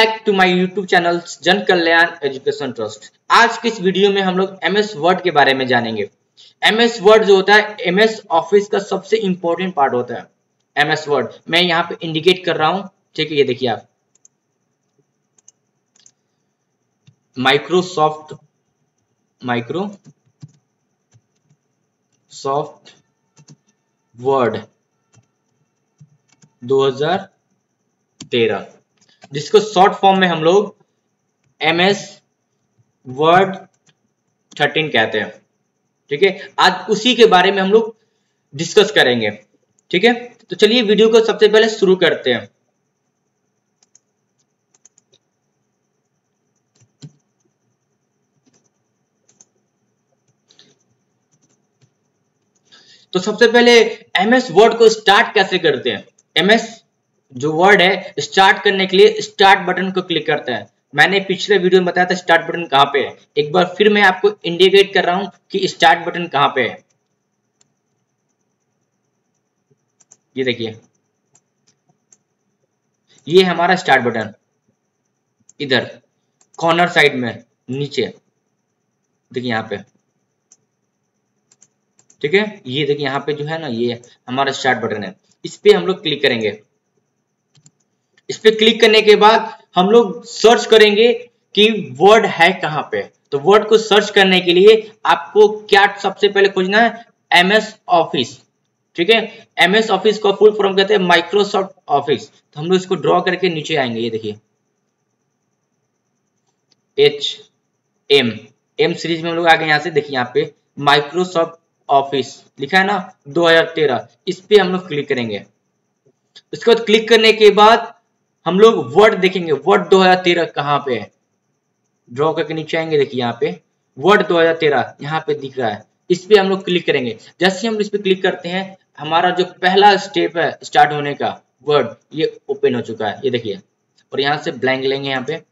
Back to my YouTube channel Jan Kalyan education trust. आज के इस वीडियो में हम लोग एमएस वर्ड के बारे में जानेंगे। एमएस वर्ड जो होता है एमएस ऑफिस का सबसे इंपॉर्टेंट पार्ट होता है। एमएस वर्ड मैं यहाँ पे इंडिकेट कर रहा हूँ, ठीक है। ये देखिए आप माइक्रोसॉफ्ट वर्ड 2013, जिसको शॉर्ट फॉर्म में हम लोग एमएस वर्ड 13 कहते हैं, ठीक है। आज उसी के बारे में हम लोग डिस्कस करेंगे, ठीक है। तो चलिए वीडियो को सबसे पहले शुरू करते हैं। तो सबसे पहले एमएस वर्ड को स्टार्ट कैसे करते हैं। एमएस जो वर्ड है स्टार्ट करने के लिए स्टार्ट बटन को क्लिक करते हैं। मैंने पिछले वीडियो में बताया था स्टार्ट बटन कहां पे है। एक बार फिर मैं आपको इंडिकेट कर रहा हूं कि स्टार्ट बटन कहां पे है। ये देखिए, ये हमारा स्टार्ट बटन इधर कॉर्नर साइड में नीचे, देखिए यहाँ पे, ठीक है। ये देखिए यहाँ पे जो है ना, ये हमारा स्टार्ट बटन है। इस पे हम लोग क्लिक करेंगे। इस पे क्लिक करने के बाद हम लोग सर्च करेंगे कि वर्ड है कहां पे। तो वर्ड को सर्च करने के लिए आपको क्या सबसे पहले खोजना है, एमएस ऑफिस, ठीक है। एमएस ऑफिस को फुल फॉर्म कहते हैं माइक्रोसॉफ्ट ऑफिस। तो हम लोग इसको ड्रॉ करके नीचे आएंगे। ये देखिए एम सीरीज में हम लोग आ गए। यहाँ से देखिए, यहाँ पे माइक्रोसॉफ्ट ऑफिस लिखा है ना 2013, इस पे हम लोग क्लिक करेंगे। उसके बाद क्लिक करने के बाद हम लोग वर्ड देखेंगे, वर्ड 2013 कहां पे है। ड्रॉ करके नीचे आएंगे, देखिए यहाँ पे वर्ड 2013 यहाँ पे दिख रहा है। इस पे हम लोग क्लिक करेंगे। जैसे हम इस पे क्लिक करते हैं, हमारा जो पहला स्टेप है स्टार्ट होने का, वर्ड ये ओपन हो चुका है। ये देखिए, और यहाँ से ब्लैंक लेंगे यहाँ पे,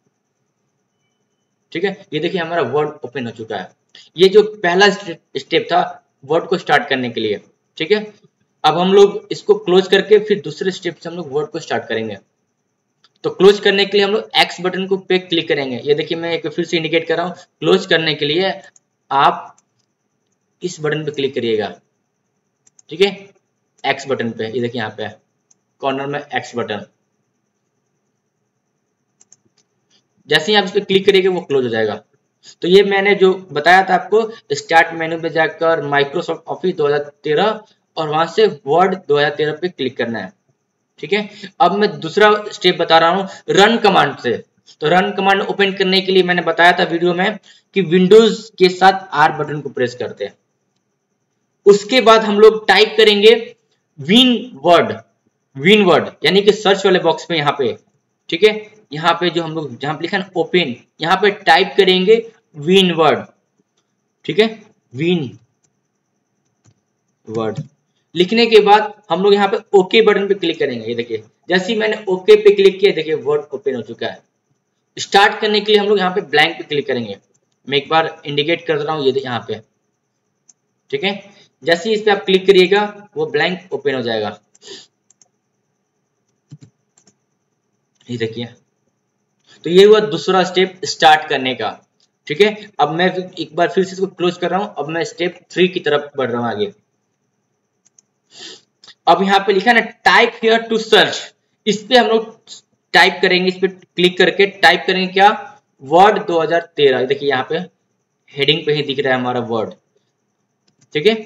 ठीक है। ये देखिए हमारा वर्ड ओपन हो चुका है। ये जो पहला स्टेप था वर्ड को स्टार्ट करने के लिए, ठीक है। अब हम लोग इसको क्लोज करके फिर दूसरे स्टेप से हम लोग वर्ड को स्टार्ट करेंगे। तो क्लोज करने के लिए हम लोग एक्स बटन को पे क्लिक करेंगे। ये देखिए मैं एक फिर से इंडिकेट कर रहा हूँ। क्लोज करने के लिए आप इस बटन पे क्लिक करिएगा, ठीक है, एक्स बटन पे। ये देखिए यहाँ पे कॉर्नर में एक्स बटन, जैसे ही आप इस पे क्लिक करिएगा वो क्लोज हो जाएगा। तो ये मैंने जो बताया था आपको, स्टार्ट मेनू पे जाकर माइक्रोसॉफ्ट ऑफिस 2013 और वहां से वर्ड 2013 पे क्लिक करना है, ठीक है। अब मैं दूसरा स्टेप बता रहा हूं रन कमांड से। तो रन कमांड ओपन करने के लिए मैंने बताया था वीडियो में कि विंडोज के साथ आर बटन को प्रेस करते हैं। उसके बाद हम लोग टाइप करेंगे विन वर्ड यानी कि सर्च वाले बॉक्स में यहाँ पे, ठीक है। यहाँ पे जो हम लोग जहां पे लिखा है ओपन, यहाँ पे टाइप करेंगे विन वर्ड, ठीक है। विन वर्ड लिखने के बाद हम लोग यहाँ पे ओके बटन पे क्लिक करेंगे। ये देखिए जैसे ही मैंने ओके पे क्लिक किया, देखिए वर्ड ओपन हो चुका है। स्टार्ट करने के लिए हम लोग यहाँ पे ब्लैंक पे क्लिक करेंगे। मैं एक बार इंडिकेट कर रहा हूँ, ये यहाँ पे, ठीक है। जैसे ही इस पे आप क्लिक करिएगा वो ब्लैंक ओपन हो जाएगा। ये देखिए, तो ये हुआ दूसरा स्टेप स्टार्ट करने का, ठीक है। अब मैं एक बार फिर से इसको क्लोज कर रहा हूँ। अब मैं स्टेप 3 की तरफ बढ़ रहा हूँ आगे। अब यहाँ पे लिखा है ना टाइप हियर टू सर्च, इस पे हम लोग टाइप करेंगे। इस पे क्लिक करके टाइप करेंगे क्या, वर्ड 2013। देखिए यहाँ पे हेडिंग पे ही दिख रहा है हमारा वर्ड, ठीक है।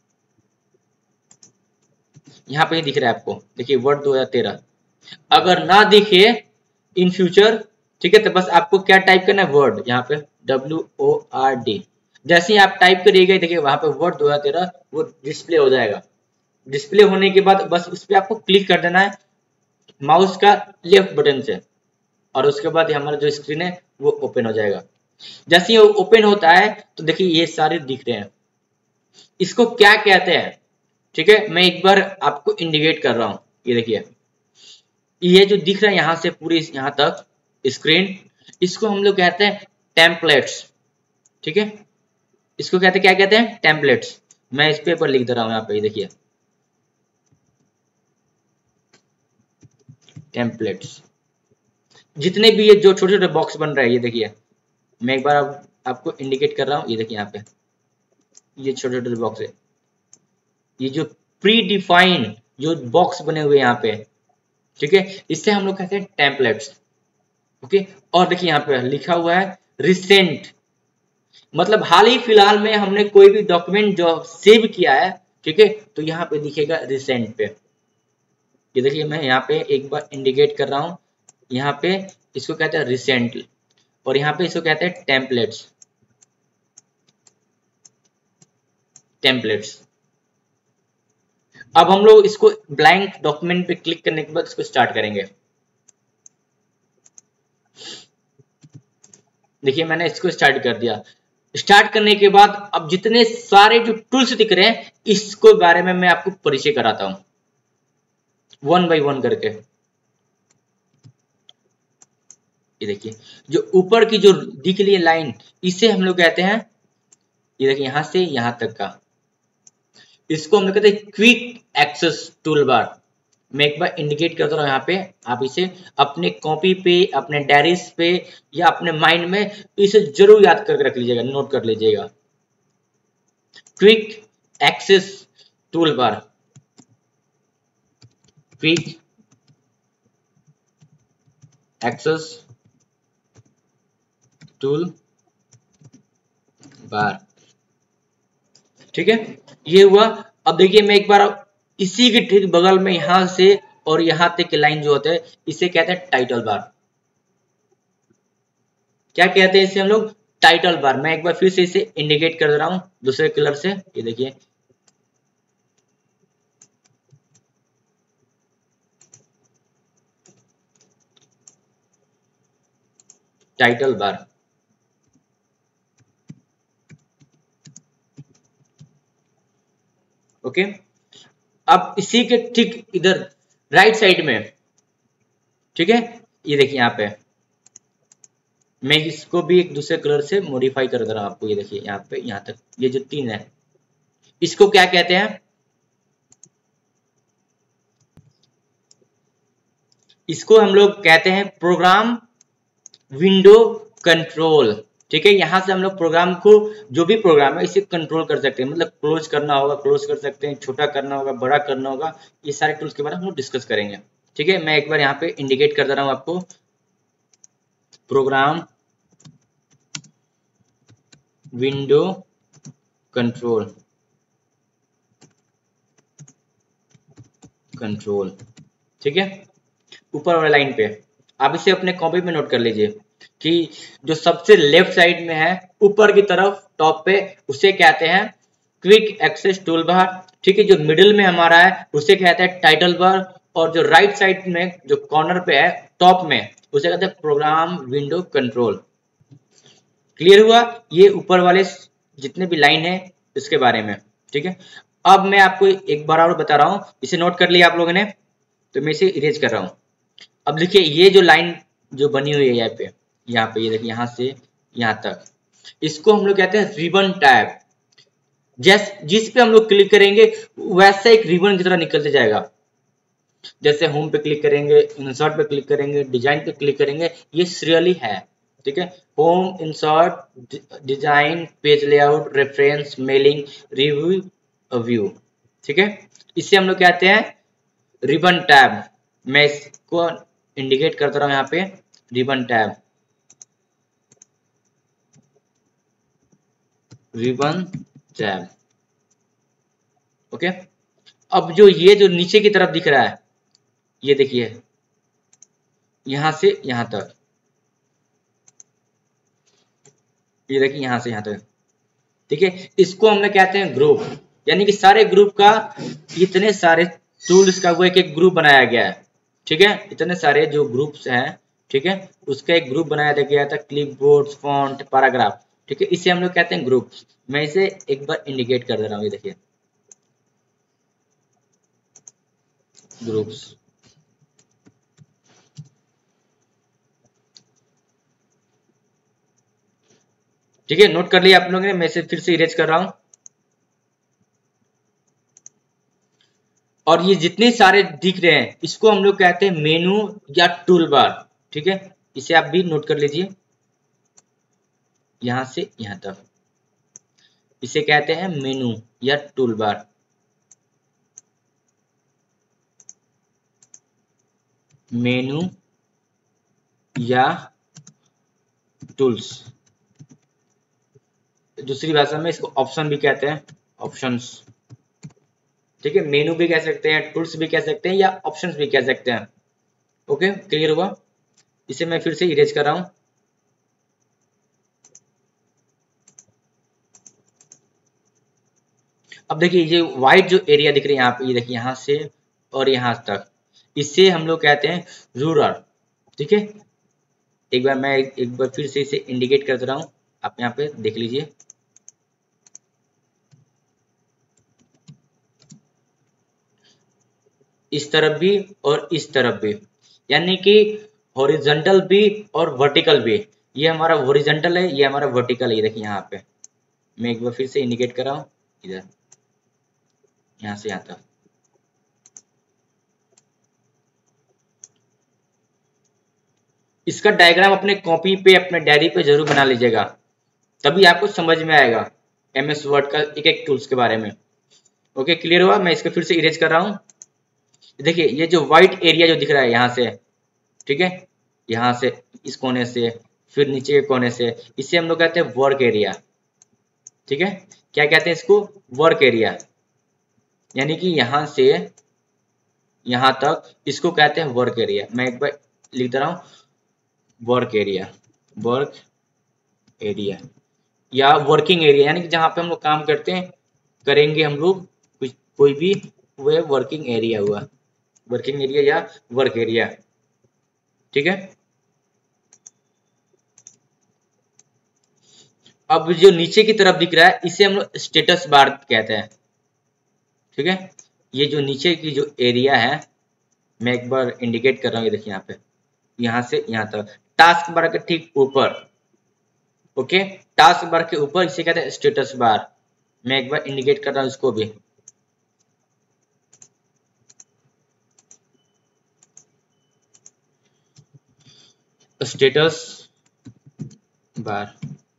यहाँ पे ही दिख रहा है आपको, देखिए वर्ड 2013। अगर ना दिखे इन फ्यूचर, ठीक है, तो बस आपको क्या टाइप करना है, वर्ड, यहाँ पे WORD। जैसे ही आप टाइप करिएगा देखिए वहां पे वर्ड 2013 वो डिस्प्ले हो जाएगा। डिस्प्ले होने के बाद बस उस पर आपको क्लिक कर देना है माउस का लेफ्ट बटन से, और उसके बाद हमारा जो स्क्रीन है वो ओपन हो जाएगा। जैसे ही वो ओपन होता है तो देखिए ये सारे दिख रहे हैं। इसको क्या कहते हैं, ठीक है, मैं एक बार आपको इंडिकेट कर रहा हूं। ये देखिए ये जो दिख रहा है यहां से पूरी यहां तक स्क्रीन, इसको हम लोग कहते हैं टेम्पलेट्स, ठीक है। इसको कहते हैं, क्या कहते हैं, टेम्पलेट्स। मैं इस पेपर लिख दे रहा हूं यहाँ पे, देखिए टेम्पलेट्स। जितने भी ये जो छोटे छोटे बॉक्स बन रहे हैं, ये देखिए मैं एक बार आपको इंडिकेट कर रहा हूँ, ये देखिए यहाँ पे ये छोटे छोटे बॉक्स है, ये जो प्री डिफाइंड जो बॉक्स बने हुए यहाँ पे, ठीक है, इससे हम लोग कहते हैं टेम्पलेट्स। ओके, और देखिए यहाँ पे लिखा हुआ है रिसेंट, मतलब हाल ही फिलहाल में हमने कोई भी डॉक्यूमेंट जो सेव किया है, ठीक है, तो यहाँ पे दिखेगा रिसेंट पे। ये देखिए मैं यहाँ पे एक बार इंडिकेट कर रहा हूँ, यहाँ पे इसको कहते हैं रिसेंट, और यहाँ पे इसको कहते हैं टेम्पलेट्स। टेम्पलेट्स अब हम लोग इसको ब्लैंक डॉक्यूमेंट पे क्लिक करने के बाद इसको स्टार्ट करेंगे। देखिए मैंने इसको स्टार्ट कर दिया। स्टार्ट करने के बाद अब जितने सारे जो टूल्स दिख रहे हैं इसको बारे में मैं आपको परिचय कराता हूं वन बाय वन करके। ये देखिए जो ऊपर की जो दिख रही है लाइन, इसे हम लोग कहते हैं, ये देखिए यहां से यहां तक का, इसको हम लोग कहते हैं क्विक एक्सेस टूल बार। मैं एक बार इंडिकेट करता हूँ यहाँ पे, आप इसे अपने कॉपी पे, अपने डायरीज पे या अपने माइंड में इसे जरूर याद करके रख लीजिएगा, नोट कर लीजिएगा। Quick access tool bar, quick access tool bar, ठीक है, ये हुआ। अब देखिए मैं एक बार इसी के ठीक बगल में यहां से और यहां तक की लाइन जो होते हैं इसे कहते हैं टाइटल बार। क्या कहते हैं इसे हम लोग? Title bar. मैं एक बार फिर से इसे इंडिकेट कर रहा हूं दूसरे कलर से, ये देखिए टाइटल बार। ओके, अब इसी के ठीक इधर राइट साइड में, ठीक है, ये देखिए यहाँ पे मैं इसको भी एक दूसरे कलर से मॉडिफाई कर दे रहा हूं आपको। ये देखिए यहाँ पे यहाँ तक ये जो तीन है इसको क्या कहते हैं? इसको हम लोग कहते हैं प्रोग्राम विंडो कंट्रोल। ठीक है, यहां से हम लोग प्रोग्राम को, जो भी प्रोग्राम है इसे कंट्रोल कर सकते हैं, मतलब क्लोज करना होगा क्लोज कर सकते हैं, छोटा करना होगा बड़ा करना होगा, ये सारे टूल्स के बारे में हम लोग डिस्कस करेंगे। ठीक है, मैं एक बार यहाँ पे इंडिकेट कर दे रहा हूँ आपको, प्रोग्राम विंडो कंट्रोल, कंट्रोल, ठीक है, ऊपर वाले लाइन पे आप इसे अपने कॉपी में नोट कर लीजिए कि जो सबसे लेफ्ट साइड में है ऊपर की तरफ टॉप पे उसे कहते हैं क्विक एक्सेस टूल बार। ठीक है, जो मिडिल में हमारा है उसे कहते हैं टाइटल बार, और जो राइट साइड में जो कॉर्नर पे है टॉप में उसे कहते हैं प्रोग्राम विंडो कंट्रोल। क्लियर हुआ ये ऊपर वाले जितने भी लाइन है इसके बारे में। ठीक है, अब मैं आपको एक बार और बता रहा हूं, इसे नोट कर लिया आप लोगों ने, तो मैं इसे इरेज कर रहा हूं। अब देखिए ये जो लाइन जो बनी हुई है यहाँ पे ये देखिए यहाँ से यहाँ तक, इसको हम लोग कहते हैं रिबन टैब। जिस पे हम लोग क्लिक करेंगे वैसा एक रिबन की तरह निकलते जाएगा। जैसे होम पे क्लिक करेंगे, इंसर्ट पे क्लिक करेंगे, डिजाइन पे क्लिक करेंगे, ये सीरियली है। ठीक है, home, insert, design, page layout, reference, mailing, review, view. ठीक है, इसे हम लोग कहते हैं रिबन टैब। मैं इसको इंडिकेट करता रहा हूं यहाँ पे, ribbon tab, ribbon tab. Okay, अब जो ये जो नीचे की तरफ दिख रहा है ये देखिए यहां से यहां तक, ये देखिए यहां से यहां तक। ठीक है, इसको हम लोग कहते हैं ग्रुप, यानी कि सारे ग्रुप का, इतने सारे टूल्स का वो एक एक ग्रुप बनाया गया है। ठीक है, इतने सारे जो ग्रुप्स हैं, ठीक है, उसका एक ग्रुप बनाया गया था, क्लिपबोर्ड, फॉन्ट, पैराग्राफ। ठीक है, इसे हम लोग कहते हैं ग्रुप्स। मैं इसे एक बार इंडिकेट कर दे रहा हूँ, ये देखिए ग्रुप्स। ठीक है, नोट कर लिया आप लोगों ने, मैं इसे फिर से इरेज कर रहा हूं। और ये जितने सारे दिख रहे हैं इसको हम लोग कहते हैं मेनू या टूल बार। ठीक है, इसे आप भी नोट कर लीजिए, यहां से यहां तक। इसे कहते हैं मेनू या टूल बार। मेनू या टूल्स, दूसरी भाषा में इसको ऑप्शन भी कहते हैं, ऑप्शंस। ठीक है, मेनू भी कह सकते हैं, टूल्स भी कह सकते हैं, या ऑप्शंस भी कह सकते हैं। ओके, क्लियर हुआ? इसे मैं फिर से इरेज कर रहा हूं। अब देखिए ये व्हाइट जो एरिया दिख रही है यहाँ पे, ये देखिए यहाँ से और यहाँ तक, इससे हम लोग कहते हैं रूरल। ठीक है, एक बार मैं एक बार फिर से इसे इंडिकेट कर दे रहा हूँ, आप यहाँ पे देख लीजिए। इस तरफ भी और इस तरफ भी, यानी कि हॉरिजॉन्टल भी और वर्टिकल भी। ये हमारा हॉरिजॉन्टल है, ये हमारा वर्टिकल है। ये देखिए यहाँ पे मैं एक बार फिर से इंडिकेट कर रहा हूँ, इधर यहाँ से यहाँ तक। इसका डायग्राम अपने कॉपी पे, अपने डायरी पे जरूर बना लीजिएगा, तभी आपको समझ में आएगा MS वर्ड का एक एक टूल्स के बारे में। ओके, क्लियर हुआ? मैं इसको फिर से इरेज कर रहा हूँ। देखिए ये जो व्हाइट एरिया जो दिख रहा है यहाँ से, ठीक है, यहाँ से इस कोने से, फिर नीचे के कोने से, इसे हम लोग कहते हैं वर्क एरिया। ठीक है, क्या कहते हैं इसको? Work area. यानी कि यहाँ से यहाँ तक इसको कहते हैं वर्क एरिया। मैं एक बार लिख दे रहा हूँ, वर्क एरिया, वर्क एरिया या वर्किंग एरिया, यानी कि जहाँ पे हम लोग काम करते हैं, करेंगे हम लोग कुछ कोई भी, वह वर्किंग एरिया हुआ, वर्किंग एरिया या वर्क एरिया। ठीक है, अब जो नीचे की तरफ दिख रहा है इसे हम लोग स्टेटस बार कहते हैं। ठीक है, ये जो नीचे की जो एरिया है, मैं एक बार इंडिकेट कर रहा हूँ, ये देखिए यहाँ पे, यहाँ से यहाँ तक, टास्क बार के ठीक ऊपर। ओके, टास्क बार के ऊपर इसे कहते हैं स्टेटस बार। मैं एक बार इंडिकेट कर रहा हूँ इसको भी। स्टेटस बार,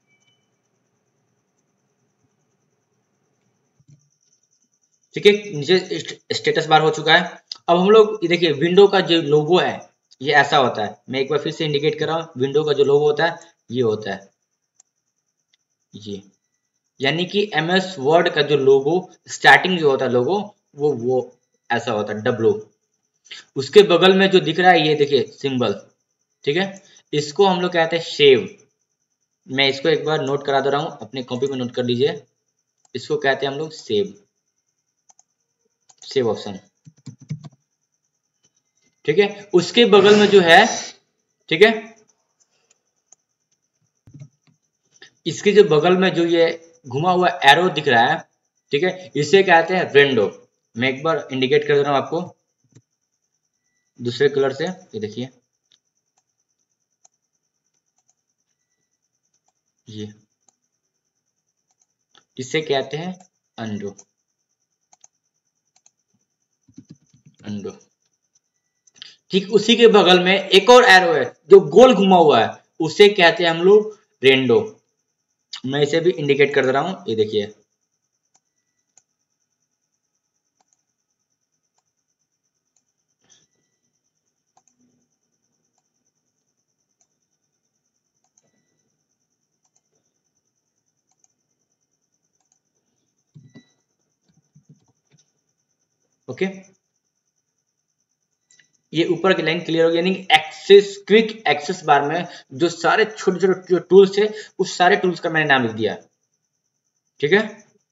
ठीक है, नीचे स्टेटस बार हो चुका है। अब हम लोग ये देखिए विंडो का जो लोगो है ये ऐसा होता है। मैं एक बार फिर से इंडिकेट कर रहा हूँ, विंडो का जो लोगो होता है ये होता है ये, यानी कि MS वर्ड का जो लोगो स्टार्टिंग जो होता है लोगो, वो ऐसा होता है W। उसके बगल में जो दिख रहा है ये देखिए सिंबल, ठीक है, इसको हम लोग कहते हैं शेव। मैं इसको एक बार नोट करा दे रहा हूँ, अपने कॉपी में नोट कर लीजिए। इसको कहते हैं हम लोग सेव, सेव ऑप्शन। ठीक है, उसके बगल में जो है, ठीक है, इसके जो बगल में जो ये घुमा हुआ एरो दिख रहा है, ठीक है, इसे कहते हैं विंडो। मैं एक बार इंडिकेट कर दे रहा हूं आपको दूसरे कलर से, ये देखिए ये, इसे कहते हैं अंडो, अंडो। ठीक उसी के बगल में एक और एरो है जो गोल घुमा हुआ है, उसे कहते हैं हम लोग रेंडो। मैं इसे भी इंडिकेट कर दे रहा हूं, ये देखिए। ओके, ये ऊपर की लाइन क्लियर हो गई, यानी एक्सेस, क्विक एक्सेस बार में जो सारे छोटे छोटे टूल्स है, उस सारे टूल्स का मैंने नाम लिख दिया। ठीक है,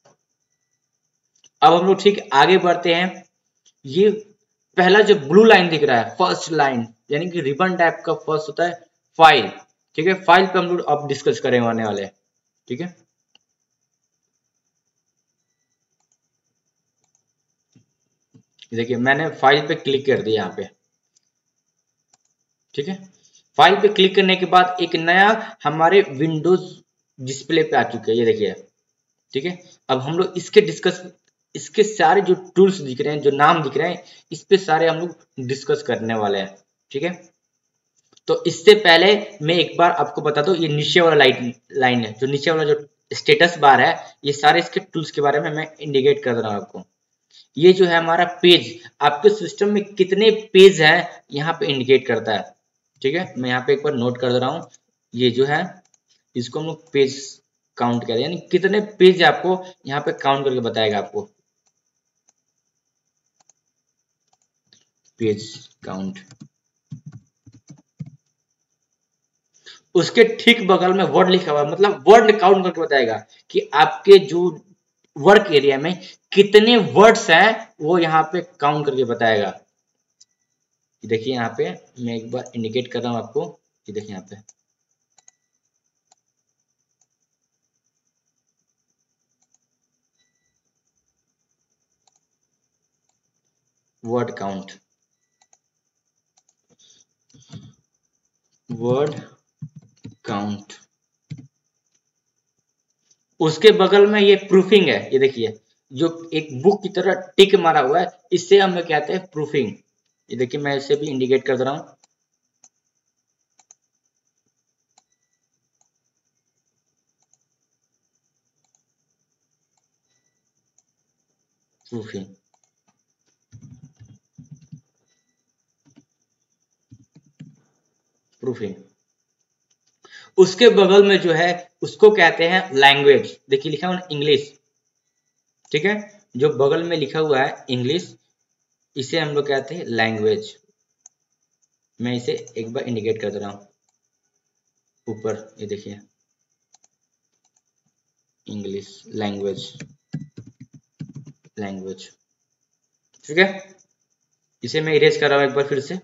अब हम लोग ठीक आगे बढ़ते हैं। ये पहला जो ब्लू लाइन दिख रहा है, फर्स्ट लाइन, यानी कि रिबन टाइप का फर्स्ट होता है फाइल। ठीक है, फाइल पे हम लोग अब डिस्कस करें आने वाले। ठीक है, देखिए मैंने फाइल पे क्लिक कर दिया यहाँ पे। ठीक है, फाइल पे क्लिक करने के बाद एक नया हमारे विंडोज डिस्प्ले पे आ चुके हैं, ये देखिए। ठीक है, अब हम लोग इसके डिस्कस, इसके सारे जो टूल्स दिख रहे हैं, जो नाम दिख रहे हैं, इस पे सारे हम लोग डिस्कस करने वाले हैं। ठीक है, तो इससे पहले मैं एक बार आपको बता दूं, ये नीचे वाला लाइन है, जो नीचे वाला जो स्टेटस बार है, ये सारे इसके टूल्स के बारे में मैं इंडिकेट कर रहा हूं आपको। ये जो है हमारा पेज, आपके सिस्टम में कितने पेज हैं यहाँ पे इंडिकेट करता है। ठीक है, मैं यहाँ पे एक बार नोट कर दे रहा हूँ। ये जो है इसको हम लोग पेज काउंट करें, यानी कितने पेज आपको यहाँ पे काउंट करके बताएगा आपको, पेज काउंट। उसके ठीक बगल में वर्ड लिखा हुआ है, मतलब वर्ड काउंट करके बताएगा कि आपके जो वर्क एरिया में कितने वर्ड्स हैं, वो यहाँ पे काउंट करके बताएगा। देखिए यहाँ पे मैं एक बार इंडिकेट कर रहा हूँ आपको, ये देखिए यहाँ पे वर्ड काउंट, वर्ड काउंट। उसके बगल में ये प्रूफिंग है, ये देखिए जो एक बुक की तरह टिक मारा हुआ है, इससे हम कहते हैं प्रूफिंग। ये देखिए मैं इसे भी इंडिकेट कर रहा हूँ, प्रूफिंग। प्रूफिंग उसके बगल में जो है उसको कहते हैं लैंग्वेज। देखिए लिखा हुआ इंग्लिश, ठीक है, जो बगल में लिखा हुआ है इंग्लिश, इसे हम लोग कहते हैं लैंग्वेज। मैं इसे एक बार इंडिकेट कर दे रहा हूँ ऊपर, ये देखिए इंग्लिश लैंग्वेज, लैंग्वेज। ठीक है, इसे मैं इरेज कर रहा हूँ एक बार फिर से।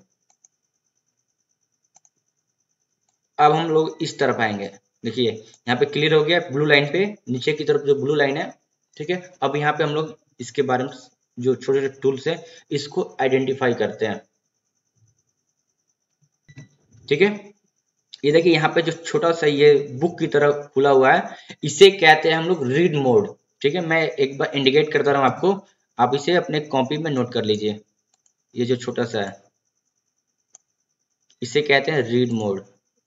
अब हम लोग इस तरफ आएंगे, देखिए यहाँ पे क्लियर हो गया, ब्लू लाइन पे नीचे की तरफ जो ब्लू लाइन है। ठीक है, अब यहाँ पे हम लोग इसके बारे में जो छोटे छोटे टूल्स हैं इसको आइडेंटिफाई करते हैं। ठीक है, ये देखिए यहाँ पे जो छोटा सा ये बुक की तरह खुला हुआ है, इसे कहते हैं हम लोग रीड मोड। ठीक है, मैं एक बार इंडिकेट करता रहा हूँ आपको, आप इसे अपने कॉपी में नोट कर लीजिए। ये जो छोटा सा है इसे कहते हैं रीड मोड।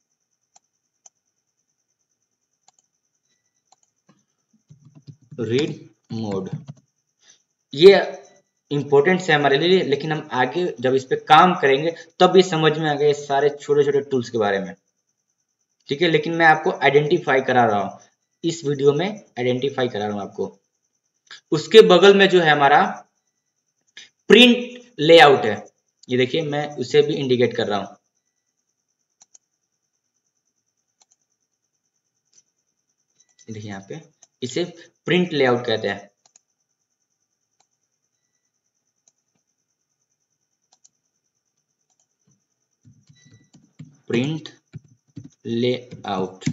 रीड मोड ये इंपॉर्टेंट है हमारे लिए, लेकिन हम आगे जब इस पे काम करेंगे तब ये समझ में आ गए सारे छोटे छोटे टूल्स के बारे में। ठीक है, लेकिन मैं आपको आइडेंटिफाई करा रहा हूँ, इस वीडियो में आइडेंटिफाई करा रहा हूँ आपको। उसके बगल में जो है हमारा प्रिंट लेआउट है, ये देखिए मैं उसे भी इंडिकेट कर रहा हूँ। देखिए यहाँ पे इसे प्रिंट लेआउट कहते हैं। Print layout.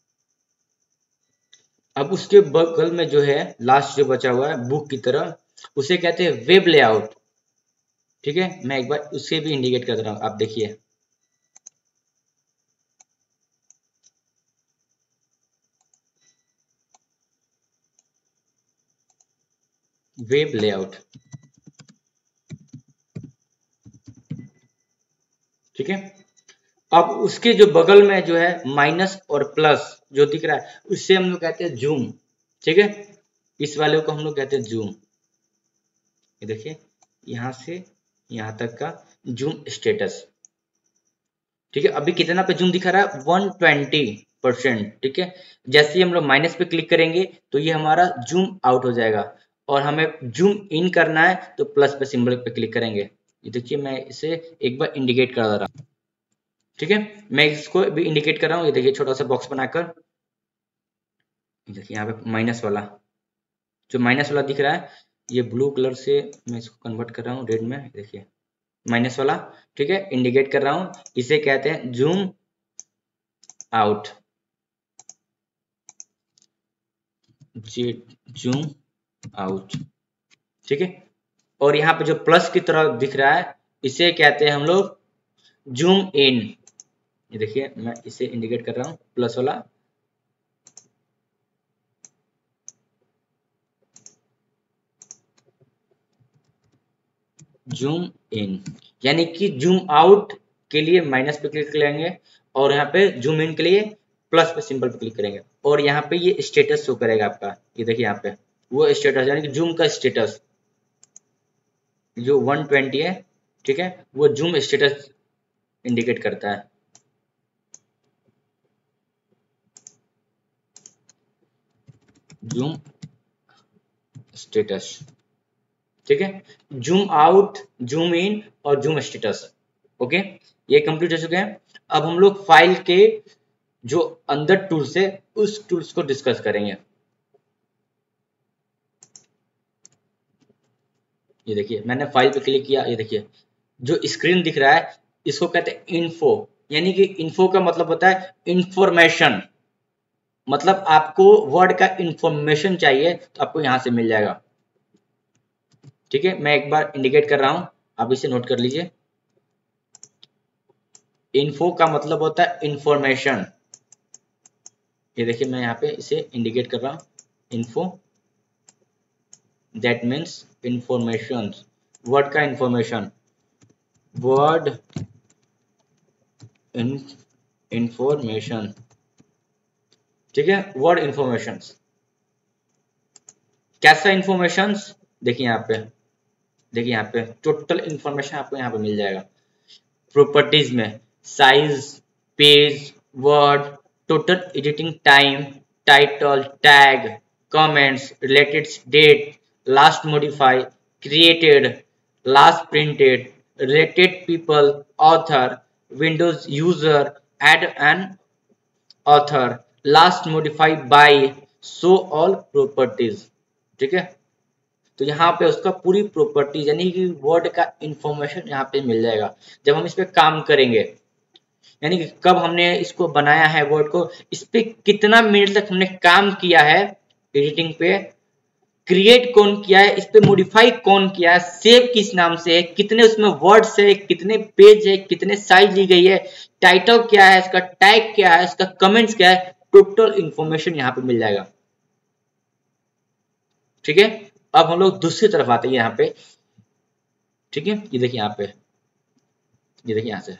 अब उसके बगल में जो है लास्ट जो बचा हुआ है बुक की तरह, उसे कहते हैं वेब लेआउट। ठीक है, मैं एक बार उसे भी इंडिकेट कर रहा हूँ, आप देखिए वेब लेआउट। ठीक है, अब उसके जो बगल में जो है माइनस और प्लस जो दिख रहा है, उससे हम लोग कहते हैं जूम। ठीक है, इस वाले को हम लोग कहते हैं जूम। ये देखिए यहां से यहां तक का जूम स्टेटस। ठीक है, अभी कितना पे जूम दिखा रहा है, 120%। ठीक है, जैसे ही हम लोग माइनस पे क्लिक करेंगे तो ये हमारा जूम आउट हो जाएगा, और हमें जूम इन करना है तो प्लस पे सिंबल पे क्लिक करेंगे। ये देखिए मैं इसे एक बार इंडिकेट कर रहा हूँ। ठीक है, मैं इसको भी इंडिकेट कर रहा हूँ, ये देखिए छोटा सा बॉक्स बनाकर। देखिए यहाँ पे माइनस वाला, जो माइनस वाला दिख रहा है, ये ब्लू कलर से मैं इसको कन्वर्ट कर रहा हूँ रेड में। देखिए माइनस वाला, ठीक है, इंडिकेट कर रहा हूँ, इसे कहते हैं जूम आउट, जूम आउट। ठीक है, और यहाँ पे जो प्लस की तरह दिख रहा है, इसे कहते हैं हम लोग जूम इन। ये देखिए मैं इसे इंडिकेट कर रहा हूँ प्लस वाला, जूम इन, यानी कि जूम आउट के लिए माइनस पे क्लिक करेंगे और यहाँ पे जूम इन के लिए प्लस पे सिंबल पे क्लिक करेंगे और यहाँ पे ये स्टेटस शो करेगा आपका। ये देखिए यहाँ पे वो स्टेटस यानी कि जूम का स्टेटस जो 120 है, ठीक है, वो जूम स्टेटस इंडिकेट करता है। जूम स्टेटस, ठीक है, जूम आउट, जूम इन और जूम स्टेटस। ओके, ये कंप्लीट हो चुके हैं। अब हम लोग फाइल के जो अंदर टूल्स है उस टूल्स को डिस्कस करेंगे। ये देखिए मैंने फाइल पे क्लिक किया, ये देखिए जो स्क्रीन दिख रहा है इसको कहते हैं इन्फो, यानी कि इन्फो का मतलब होता है इंफॉर्मेशन। मतलब आपको वर्ड का इंफॉर्मेशन चाहिए तो आपको यहां से मिल जाएगा। ठीक है, मैं एक बार इंडिकेट कर रहा हूं, आप इसे नोट कर लीजिए। इन्फो का मतलब होता है इंफॉर्मेशन। ये देखिए मैं यहाँ पे इसे इंडिकेट कर रहा हूं, info, that means information, word का इंफॉर्मेशन, वर्ड इंफॉर्मेशन, ठीक है, वर्ड इंफॉर्मेशन। कैसा इंफॉर्मेशन, देखिए यहाँ पे, देखिए यहाँ पे टोटल इंफॉर्मेशन आपको यहाँ पे मिल जाएगा। प्रॉपर्टीज में size, page, word, total editing time, title, tag, comments, related date, last modify, created, last printed, related people, author, Windows user, add an author, last modify by, show all properties. ठीक है, तो यहाँ पे उसका पूरी properties यानी कि word का इंफॉर्मेशन यहाँ पे मिल जाएगा। जब हम इस पे काम करेंगे, यानी कि कब हमने इसको बनाया है वर्ड को, इस पे कितना मिनट तक हमने काम किया है एडिटिंग पे, क्रिएट कौन किया है, इस पे मॉडिफाई कौन किया है, सेव किस नाम से है, कितने उसमें वर्ड्स है, कितने पेज है, कितने साइज ली गई है, टाइटल क्या है, इसका टैग क्या है, इसका कमेंट्स क्या है, टोटल इंफॉर्मेशन यहाँ पे मिल जाएगा। ठीक है, अब हम लोग दूसरी तरफ आते हैं यहाँ पे। ठीक है, ये देखिए यहाँ पे, ये देखिए यहाँ से,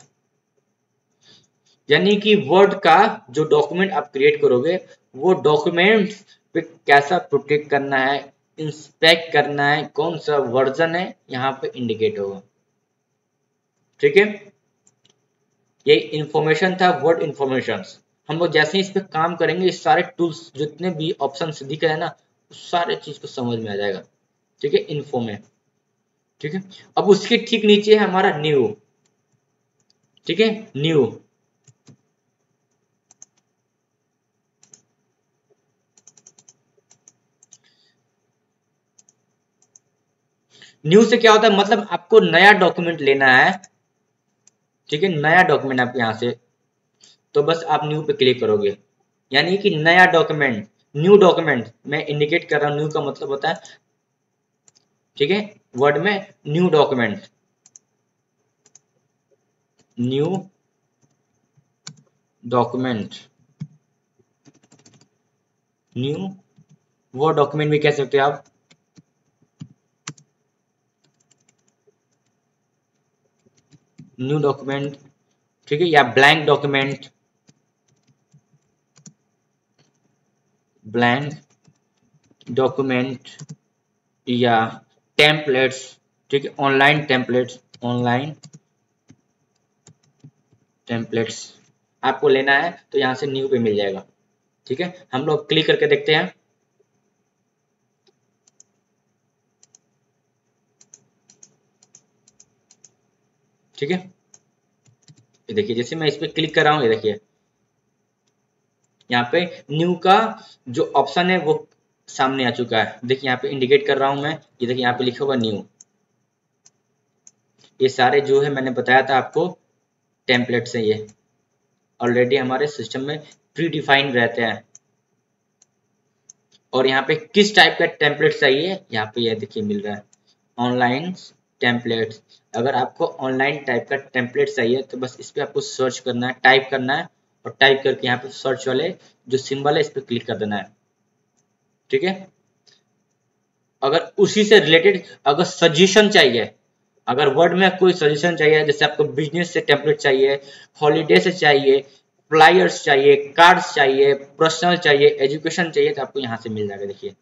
यानी कि वर्ड का जो डॉक्यूमेंट आप क्रिएट करोगे वो डॉक्यूमेंट पे कैसा प्रोटेक्ट करना है, इंस्पेक्ट करना है, कौन सा वर्जन है, यहाँ पे इंडिकेट होगा। ठीक है, ये इंफॉर्मेशन था वर्ड इंफॉर्मेशन। हम लोग जैसे ही इस पे काम करेंगे इस सारे टूल्स जितने भी ऑप्शन दिख रहे हैं ना, उस सारे चीज को समझ में आ जाएगा। ठीक है, इन्फो में। ठीक है, अब उसके ठीक नीचे है हमारा न्यू। ठीक है, न्यू, न्यू से क्या होता है, मतलब आपको नया डॉक्यूमेंट लेना है। ठीक है, नया डॉक्यूमेंट आपको यहाँ से, तो बस आप न्यू पे क्लिक करोगे, यानी कि नया डॉक्यूमेंट, न्यू डॉक्यूमेंट मैं इंडिकेट कर रहा हूँ। न्यू का मतलब होता है, ठीक है, वर्ड में new document, new document, new वो डॉक्यूमेंट भी कह सकते हो आप। न्यू डॉक्यूमेंट, ठीक है, या ब्लैंक डॉक्यूमेंट, ब्लैंक डॉक्यूमेंट या टेम्पलेट्स। ठीक है, ऑनलाइन टेम्पलेट्स, ऑनलाइन टेम्पलेट्स आपको लेना है तो यहाँ से न्यू पे मिल जाएगा। ठीक है, हम लोग क्लिक करके देखते हैं। ठीक है, ये देखिए जैसे मैं इस पे क्लिक कर रहा हूँ, ये देखिए यहाँ पे न्यू का जो ऑप्शन है वो सामने आ चुका है। देखिए यहाँ पे इंडिकेट कर रहा हूँ मैं, ये देखिए यहाँ पे लिखा हुआ न्यू। ये सारे जो है मैंने बताया था आपको टेम्पलेट्स हैं, ये ऑलरेडी हमारे सिस्टम में प्री डिफाइन रहते हैं। और यहाँ पे किस टाइप का टेम्पलेट चाहिए, यहाँ पे ये देखिए मिल रहा है ऑनलाइन टेम्पलेट्स। अगर आपको ऑनलाइन टाइप का टेम्पलेट चाहिए तो बस इस पे आपको सर्च करना है, टाइप करना है, और टाइप करके यहाँ पे सर्च वाले जो सिंबल है इस पे क्लिक कर देना है। ठीक है, अगर उसी से रिलेटेड अगर सजेशन चाहिए अगर वर्ड में कोई सजेशन चाहिए, जैसे आपको बिजनेस से टेम्पलेट चाहिए, हॉलीडे से चाहिए, फ्लायर्स चाहिए, कार्ड्स चाहिए, पर्सनल चाहिए, एजुकेशन चाहिए, तो आपको यहाँ से मिल जाएगा। देखिए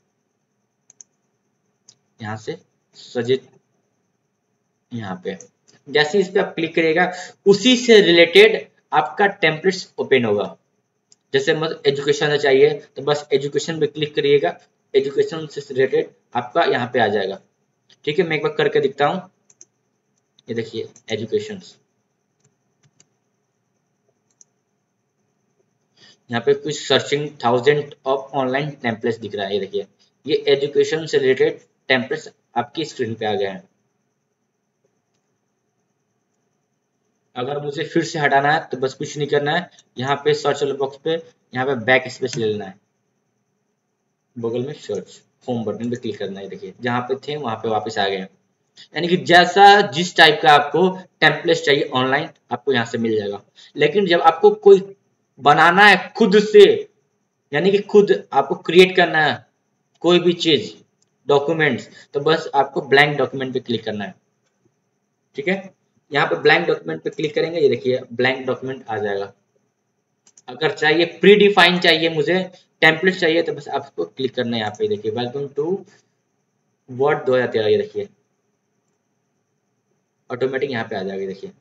यहाँ से सजेस्ट, यहाँ पे जैसे इस पे आप क्लिक करिएगा उसी से रिलेटेड आपका टेम्पलेट्स ओपन होगा। जैसे मतलब एजुकेशन चाहिए तो बस एजुकेशन पे क्लिक करिएगा, एजुकेशन से रिलेटेड आपका यहाँ पे आ जाएगा। ठीक है, मैं एक बार करके दिखता हूँ। ये देखिए एजुकेशन, यहाँ पे कुछ सर्चिंग 1000 ऑफ ऑनलाइन टेम्पलेट्स दिख रहा है। ये देखिए ये एजुकेशन से रिलेटेड टेम्पलेट्स आपकी स्क्रीन पे आ गए हैं। अगर मुझे फिर से हटाना है तो बस कुछ नहीं करना है, यहाँ पे सर्च वाले बॉक्स पे यहाँ पे बैक स्पेस ले लेना है, बगल में सर्च होम बटन पे क्लिक करना है। देखिए जहाँ पे थे वहां पे वापस आ गए। यानी कि जैसा जिस टाइप का आपको टेम्पलेट चाहिए ऑनलाइन आपको यहाँ से मिल जाएगा। लेकिन जब आपको कोई बनाना है खुद से, यानी कि खुद आपको क्रिएट करना है कोई भी चीज डॉक्यूमेंट्स, तो बस आपको ब्लैंक डॉक्यूमेंट पे क्लिक करना है। ठीक है, यहाँ पे ब्लैंक डॉक्यूमेंट पे क्लिक करेंगे, ये देखिए ब्लैंक डॉक्यूमेंट आ जाएगा। अगर चाहिए प्री डिफाइन चाहिए, मुझे टेम्पलेट चाहिए, तो बस आपको क्लिक करना है यहाँ पे। देखिए वेलकम टू वर्ड 2013, ये देखिए ऑटोमेटिक यहाँ पे आ जाएगा। देखिए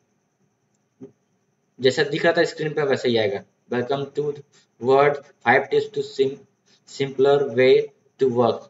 जैसा दिख रहा था स्क्रीन पे वैसे ही आएगा, welcome to word 5 tips to simpler way to work.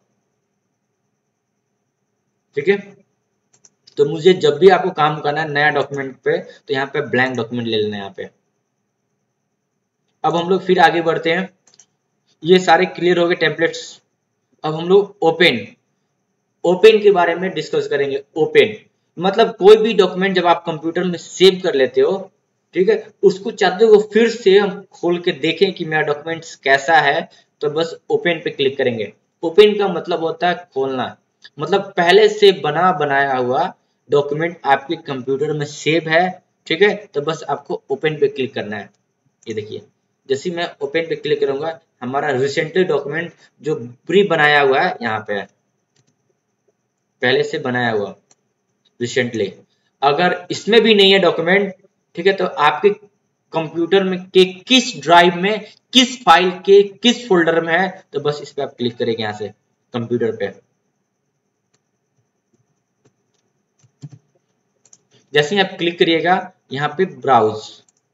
ठीक है, तो मुझे जब भी आपको काम करना है नया डॉक्यूमेंट पे तो यहाँ पे ब्लैंक डॉक्यूमेंट ले लेना है यहाँ पे। अब हम लोग फिर आगे बढ़ते हैं, ये सारे क्लियर हो गए टेम्पलेट्स। अब हम लोग ओपन ओपन के बारे में डिस्कस करेंगे। ओपन मतलब कोई भी डॉक्यूमेंट जब आप कंप्यूटर में सेव कर लेते हो, ठीक है, उसको चाहते हो फिर से हम खोल के देखें कि मेरा डॉक्यूमेंट कैसा है, तो बस ओपन पे क्लिक करेंगे। ओपन का मतलब होता है खोलना, मतलब पहले से बना बनाया हुआ डॉक्यूमेंट आपके कंप्यूटर में सेव है। ठीक है, तो बस आपको ओपन पे क्लिक करना है। ये देखिए जैसे मैं ओपन पे क्लिक करूंगा हमारा रिसेंटली डॉक्यूमेंट जो प्री बनाया हुआ है यहाँ पे है, पहले से बनाया हुआ रिसेंटली। अगर इसमें भी नहीं है डॉक्यूमेंट, ठीक है, तो आपके कंप्यूटर में के किस ड्राइव में, किस फाइल के किस फोल्डर में है, तो बस इस पे आप क्लिक करेंगे यहाँ से कंप्यूटर पे। जैसे ही आप क्लिक करिएगा यहाँ पे ब्राउज,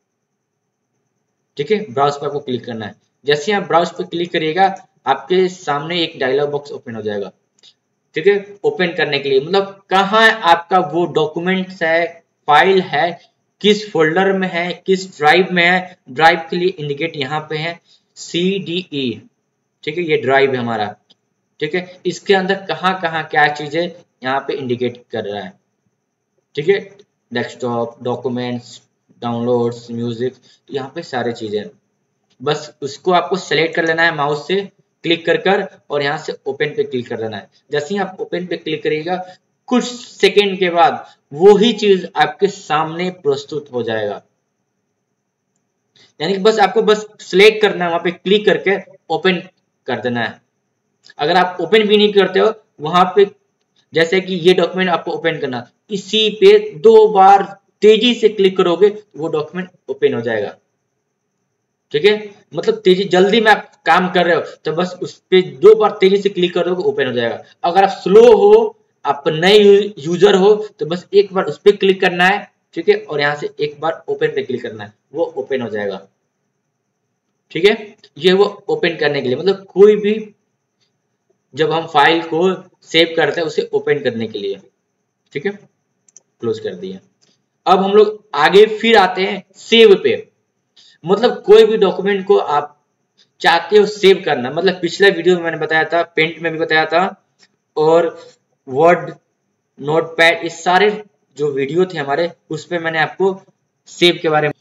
ठीक है, ब्राउज पे आपको क्लिक करना है। जैसे ही आप ब्राउज पे क्लिक करिएगा आपके सामने एक डायलॉग बॉक्स ओपन हो जाएगा। ठीक है, ओपन करने के लिए मतलब कहाँ आपका वो डॉक्यूमेंट्स है, फाइल है, किस फोल्डर में है, किस ड्राइव में है। ड्राइव के लिए इंडिकेट यहाँ पे है CDE। ठीक है, ये ड्राइव है हमारा। ठीक है, इसके अंदर कहाँ कहाँ क्या चीजें यहाँ पे इंडिकेट कर रहा है। ठीक है, डेस्कटॉप, डॉक्यूमेंट्स, डाउनलोड्स, म्यूजिक, यहाँ पे सारे चीजें। बस उसको आपको सेलेक्ट कर लेना है माउस से क्लिक कर और यहाँ से ओपन पे क्लिक कर देना है। जैसे ही आप ओपन पे क्लिक करिएगा कुछ सेकंड के बाद वो ही चीज आपके सामने प्रस्तुत हो जाएगा। यानी कि बस आपको बस सिलेक्ट करना है, वहां पे क्लिक करके ओपन कर देना है। अगर आप ओपन भी नहीं करते हो वहां पे, जैसे कि ये डॉक्यूमेंट आपको ओपन करना, इसी पे 2 बार तेजी से क्लिक करोगे वो डॉक्यूमेंट ओपन हो जाएगा। ठीक है, मतलब तेजी जल्दी में आप काम कर रहे हो तो बस उस पे 2 बार तेजी से क्लिक करोगे ओपन हो जाएगा। अगर आप स्लो हो, आप नए यूजर हो, तो बस एक बार उस पर क्लिक करना है। ठीक है, और यहाँ से एक बार ओपन पे क्लिक करना है, वो ओपन हो जाएगा। ठीक है, ये वो ओपन करने के लिए, मतलब कोई भी जब हम फाइल को सेव करते हैं उसे ओपन करने के लिए। ठीक है, क्लोज कर दिया। अब हम लोग आगे फिर आते हैं सेव पे। मतलब कोई भी डॉक्यूमेंट को आप चाहते हो सेव करना, मतलब पिछले वीडियो में मैंने बताया था, पेंट में भी बताया था, और वर्ड, नोटपैड, इस सारे जो वीडियो थे हमारे उसपे मैंने आपको सेव के बारे में,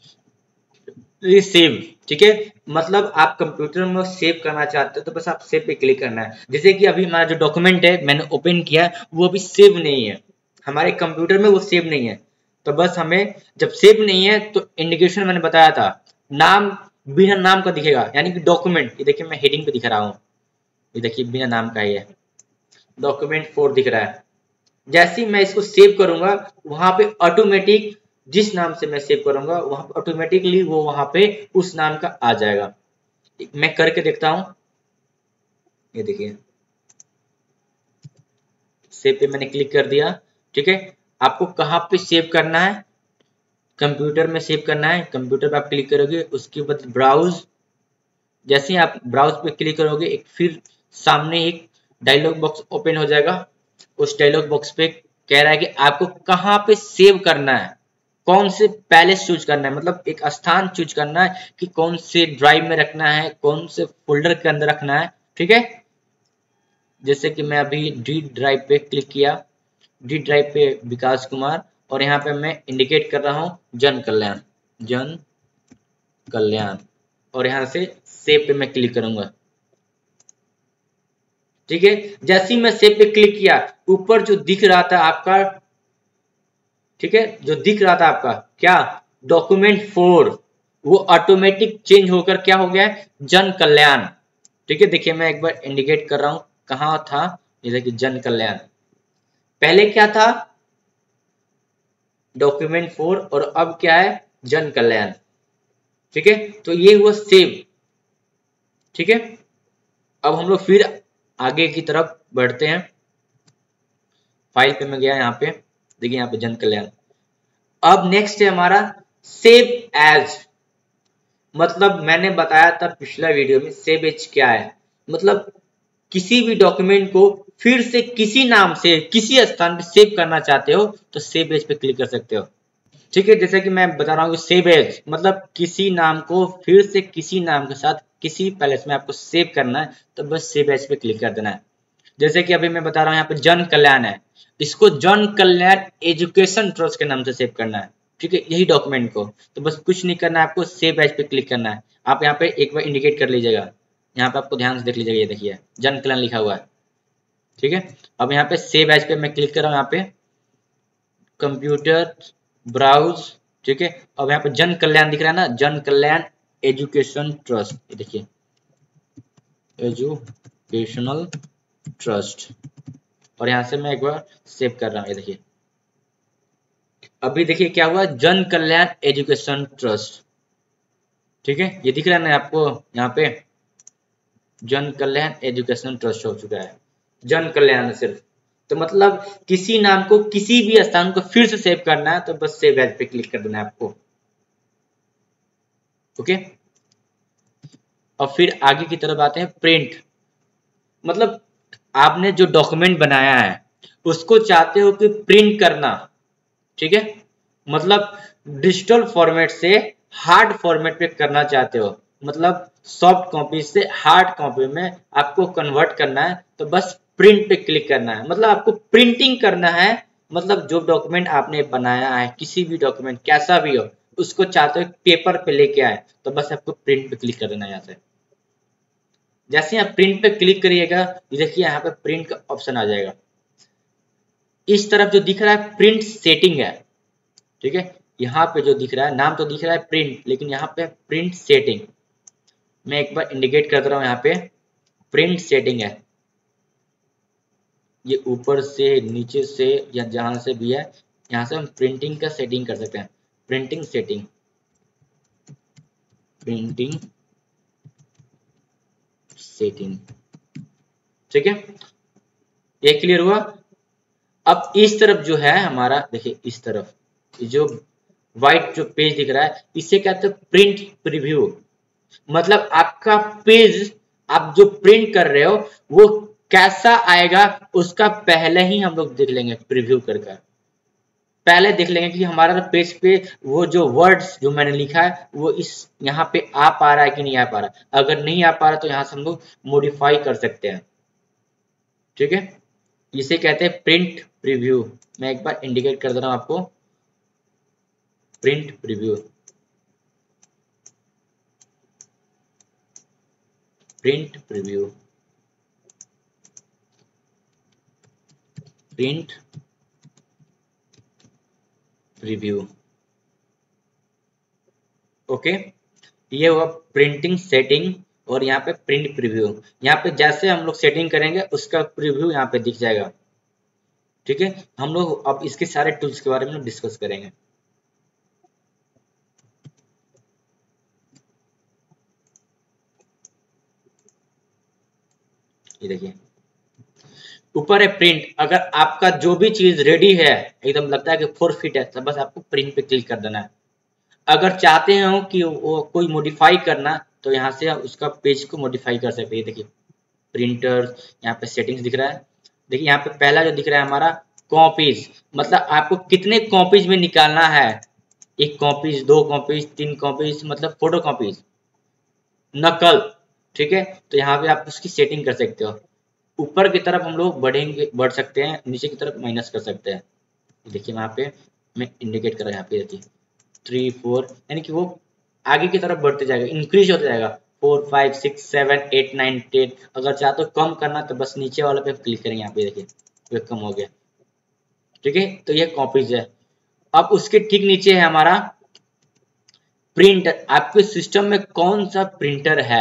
सेव। ठीक है, मतलब आप कंप्यूटर में सेव करना चाहते हो तो बस आप सेव पे क्लिक करना है। जैसे कि अभी हमारा जो डॉक्यूमेंट है मैंने ओपन किया वो अभी सेव नहीं है, हमारे कंप्यूटर में वो सेव नहीं है। तो बस हमें जब सेव नहीं है तो इंडिकेशन मैंने बताया था, नाम बिना नाम का दिखेगा, यानी कि डॉक्यूमेंट, ये देखिए मैं हेडिंग पे दिखा रहा हूँ, ये देखिए बिना नाम का ही है, डॉक्यूमेंट 4 दिख रहा है। जैसे ही मैं इसको सेव करूंगा वहां पे ऑटोमेटिक जिस नाम से मैं सेव करूंगा वहां ऑटोमेटिकली वो वहां पे उस नाम का आ जाएगा। मैं करके देखता हूं, ये देखिए सेव पे मैंने क्लिक कर दिया। ठीक है, आपको कहाँ पे सेव करना है, कंप्यूटर में सेव करना है। कंप्यूटर पे आप क्लिक करोगे, उसके बाद ब्राउज, जैसे ही आप ब्राउज पे क्लिक करोगे एक फिर सामने एक डायलॉग बॉक्स ओपन हो जाएगा। उस डायलॉग बॉक्स पे कह रहा है कि आपको कहाँ पे सेव करना है, कौन से पैलेस चूज करना है, मतलब एक स्थान चूज करना है कि कौन से ड्राइव में रखना है, कौन से फोल्डर के अंदर रखना है। ठीक है, जैसे कि मैं अभी डी ड्राइव पे क्लिक किया, डी ड्राइव पे विकास कुमार, और यहाँ पे मैं इंडिकेट कर रहा हूँ जन कल्याण, जन कल्याण, और यहाँ से सेव पे मैं क्लिक करूंगा। ठीक है, जैसे ही मैं सेव पे क्लिक किया ऊपर जो दिख रहा था आपका, ठीक है, जो दिख रहा था आपका क्या, डॉक्यूमेंट 4, वो ऑटोमेटिक चेंज होकर क्या हो गया, जन कल्याण। ठीक है, देखिए मैं एक बार इंडिकेट कर रहा हूं कहाँ था, ये देखिए जन कल्याण, पहले क्या था डॉक्यूमेंट 4 और अब क्या है जन कल्याण। ठीक है, तो ये हुआ सेव। ठीक है, अब हम लोग फिर आगे की तरफ बढ़ते हैं। फाइल पे मैं गया, यहाँ पे देखिए यहाँ पे जन कल्याण। अब नेक्स्ट है हमारा सेव एज, मतलब मैंने बताया था पिछला वीडियो में सेव एज क्या है, मतलब किसी भी डॉक्यूमेंट को फिर से किसी नाम से किसी स्थान पे सेव करना चाहते हो तो सेव एज पे क्लिक कर सकते हो। ठीक है, जैसे कि मैं बता रहा हूँ सेव एज मतलब किसी नाम को फिर से किसी नाम के साथ किसी पैलेस में आपको सेव करना है तो बस सेव एज पे क्लिक कर देना है। जैसे कि अभी मैं बता रहा हूँ यहाँ पे जन कल्याण है, इसको जन कल्याण एजुकेशन ट्रस्ट के नाम से सेव करना है। ठीक है, यही डॉक्यूमेंट को, तो बस कुछ नहीं करना है, आपको सेव एज पे क्लिक करना है। आप यहाँ पे एक बार इंडिकेट कर लीजिएगा, यहाँ पे आपको ध्यान से देख लीजिएगा, ये देखिए जन कल्याण लिखा हुआ है। ठीक है, अब यहाँ पे सेव एज पे मैं क्लिक कर रहा हूँ, यहाँ पे कंप्यूटर ब्राउज। ठीक है, अब यहाँ पे जन कल्याण दिख रहा है ना, जन कल्याण एजुकेशन ट्रस्ट, ये देखिए एजुकेशनल ट्रस्ट, और यहाँ से मैं एक बार सेव कर रहा हूँ, ये देखिए अभी देखिए क्या हुआ, जन कल्याण एजुकेशन ट्रस्ट। ठीक है, ये दिख रहा है ना आपको, यहाँ पे जन कल्याण एजुकेशन ट्रस्ट हो चुका है, जन कल्याण सिर्फ। तो मतलब किसी नाम को किसी भी स्थान को फिर से सेव करना है तो बस सेव एज पे क्लिक कर देना है आपको। ओके, और फिर आगे की तरफ आते हैं प्रिंट, मतलब आपने जो डॉक्यूमेंट बनाया है उसको चाहते हो कि प्रिंट करना। ठीक है, मतलब डिजिटल फॉर्मेट से हार्ड फॉर्मेट पे करना चाहते हो, मतलब सॉफ्ट कॉपी से हार्ड कॉपी में आपको कन्वर्ट करना है तो बस प्रिंट पे क्लिक करना है, मतलब आपको प्रिंटिंग करना है। मतलब जो डॉक्यूमेंट आपने बनाया है किसी भी डॉक्यूमेंट कैसा भी हो उसको चाहते हो पेपर पे लेके आए तो बस आपको प्रिंट पे क्लिक कर देना है। यहाँ से जैसे आप प्रिंट पे क्लिक करिएगा देखिए यहाँ पे प्रिंट का ऑप्शन आ जाएगा। इस तरफ जो दिख रहा है प्रिंट सेटिंग है। ठीक है, यहाँ पे जो दिख रहा है नाम तो दिख रहा है प्रिंट, लेकिन यहाँ पे प्रिंट सेटिंग, मैं एक बार इंडिकेट कर रहा हूँ, यहाँ पे प्रिंट सेटिंग है। ये ऊपर से नीचे से या जहां से भी है यहाँ से हम प्रिंटिंग का सेटिंग कर सकते हैं, प्रिंटिंग सेटिंग, प्रिंटिंग सेटिंग। ठीक है, ये क्लियर हुआ। अब इस तरफ जो है हमारा देखिए, इस तरफ जो व्हाइट जो पेज दिख रहा है इसे कहते हैं प्रिंट प्रीव्यू, मतलब आपका पेज आप जो प्रिंट कर रहे हो वो कैसा आएगा उसका पहले ही हम लोग देख लेंगे, प्रीव्यू करके पहले देख लेंगे कि हमारा पेज पे वो जो वर्ड्स जो मैंने लिखा है वो इस यहाँ पे आ पा रहा है कि नहीं आ पा रहा। अगर नहीं आ पा रहा तो यहाँ से हम लोग मॉडिफाई कर सकते हैं। ठीक है, इसे कहते हैं प्रिंट प्रीव्यू। मैं एक बार इंडिकेट कर दे रहा हूँ आपको, print preview, print preview, print preview. Okay, ये हुआ प्रिंटिंग सेटिंग, और यहाँ पे प्रिंट प्रीव्यू, यहाँ पे जैसे हम लोग सेटिंग करेंगे उसका प्रीव्यू यहाँ पे दिख जाएगा। ठीक है, हम लोग अब इसके सारे टूल्स के बारे में डिस्कस करेंगे। ये देखिए ऊपर है प्रिंट। अगर आपका जो भी चीज रेडी है, एकदम लगता है कि 4 फीट है, तो बस आपको प्रिंट पे क्लिक कर देना है। अगर चाहते हो कि वो कोई मॉडिफाई करना, तो यहाँ से आप उसका पेज को मॉडिफाई कर सकते हैं। देखिए प्रिंटर, यहाँ पे सेटिंग्स दिख रहा है। देखिए यहाँ पे पहला जो दिख रहा है हमारा कॉपीज, मतलब आपको कितने कॉपीज में निकालना है, 1 कॉपीज, 2 कॉपीज, 3 कॉपीज, मतलब फोटो कॉपीज, नकल। ठीक है, तो यहाँ पे आप उसकी सेटिंग कर सकते हो। ऊपर की तरफ हम लोग बढ़ सकते हैं, नीचे की तरफ माइनस कर सकते हैं। देखिए वहाँ पे मैं इंडिकेट कर रहा हूँ, यहाँ पे देखिए 3 4, यानी कि वो आगे की तरफ बढ़ते जाएगा, इंक्रीज होता जाएगा। 4 5 6 7 8 9 10। अगर चाहते हो कम करना तो बस नीचे वाले पे क्लिक करेंगे, यहाँ पे देखिए ये कम हो गया। ठीक है, तो ये कॉपीज है। अब उसके ठीक नीचे है हमारा प्रिंटर। आपके सिस्टम में कौन सा प्रिंटर है,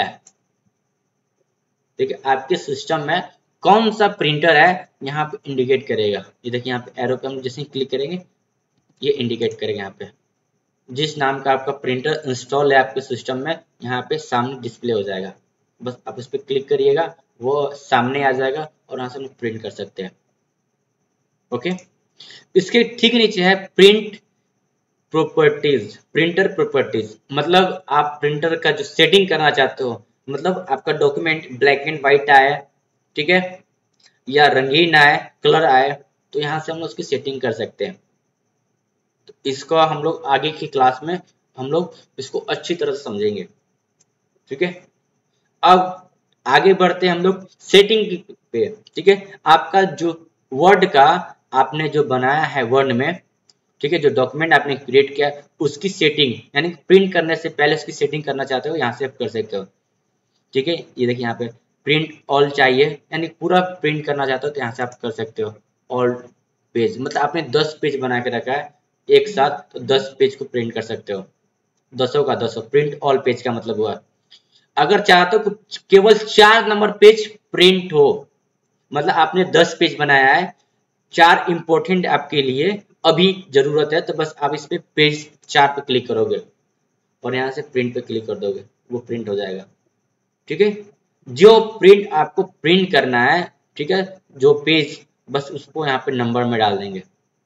देखिए आपके सिस्टम में कौन सा प्रिंटर है, यहाँ पे इंडिकेट करेगा। ये देखिए यहाँ पे एरो पे हम जैसे क्लिक करेंगे, ये इंडिकेट करेगा। यहाँ पे जिस नाम का आपका प्रिंटर इंस्टॉल है आपके सिस्टम में, यहाँ पे सामने डिस्प्ले हो जाएगा। बस आप इस पर क्लिक करिएगा, वो सामने आ जाएगा और यहाँ से हम प्रिंट कर सकते हैं। ओके, इसके ठीक नीचे है प्रिंट प्रॉपर्टीज, प्रिंटर प्रॉपर्टीज। मतलब आप प्रिंटर का जो सेटिंग करना चाहते हो, मतलब आपका डॉक्यूमेंट ब्लैक एंड व्हाइट आए, ठीक है, या रंगीन आए, कलर आए, तो यहाँ से हम लोग उसकी सेटिंग कर सकते हैं। तो इसको हम लोग आगे की क्लास में हम लोग इसको अच्छी तरह से समझेंगे। ठीक है, अब आगे बढ़ते हैं हम लोग सेटिंग पे। ठीक है, आपका जो वर्ड का आपने जो बनाया है वर्ड में, ठीक है, जो डॉक्यूमेंट आपने क्रिएट किया उसकी सेटिंग, यानी प्रिंट करने से पहले उसकी सेटिंग करना चाहते हो, यहाँ से आप कर सकते हो। ठीक है, ये देखिए यहाँ पे प्रिंट ऑल चाहिए, यानी पूरा प्रिंट करना चाहते हो तो यहाँ से आप कर सकते हो। ऑल पेज, मतलब आपने 10 पेज बना के रखा है एक साथ, तो 10 पेज को प्रिंट कर सकते हो, 10 का 10। प्रिंट ऑल पेज का मतलब हुआ अगर चाहते हो केवल 4 नंबर पेज प्रिंट हो, मतलब आपने 10 पेज बनाया है, 4 इंपॉर्टेंट आपके लिए अभी जरूरत है, तो बस आप इस पे पेज 4 पे क्लिक करोगे और यहाँ से प्रिंट पे क्लिक कर दोगे, वो प्रिंट हो जाएगा। ठीक है, जो प्रिंट आपको प्रिंट करना है, ठीक है, जो पेज, बस उसको यहाँ पे नंबर में डाल देंगे।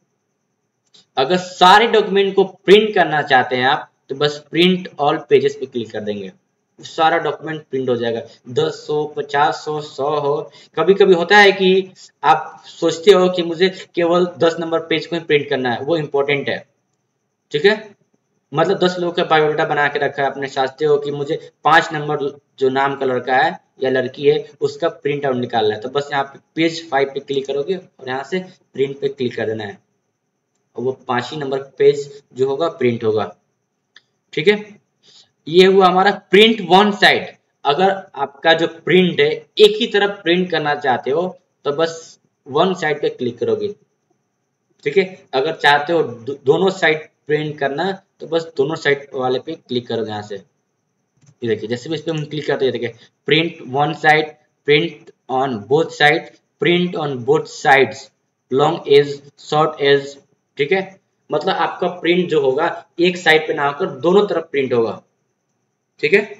अगर सारे डॉक्यूमेंट को प्रिंट करना चाहते हैं आप, तो बस प्रिंट ऑल पेजेस पे क्लिक कर देंगे, सारा डॉक्यूमेंट प्रिंट हो जाएगा। 10 100 50 100 हो। कभी कभी होता है कि आप सोचते हो कि मुझे केवल 10 नंबर पेज को ही प्रिंट करना है, वो इंपॉर्टेंट है। ठीक है, मतलब 10 लोगों का बायोडाटा बना के रखा है, अपने चाहते हो कि मुझे 5 नंबर जो नाम का लड़का है या लड़की है उसका प्रिंट आउट निकालना है, तो बस यहाँ पे पेज 5 पे क्लिक करोगे और यहाँ से प्रिंट पे क्लिक कर देना है, और वो 5 ही नंबर पेज जो होगा प्रिंट होगा। ठीक है, ये हुआ हमारा प्रिंट वन साइड। अगर आपका जो प्रिंट है एक ही तरफ प्रिंट करना चाहते हो, तो बस वन साइड पे क्लिक करोगे। ठीक है, अगर चाहते हो दोनों साइड प्रिंट करना, तो बस दोनों साइड वाले पे क्लिक करोगे। यहाँ से ये देखिए, जैसे भी इस पे हम क्लिक करते हैं, देखिए print one side, print on both side, print on both sides, long edge, short edge. ठीक है, मतलब आपका प्रिंट जो होगा एक साइड पे ना होकर दोनों तरफ प्रिंट होगा। ठीक है,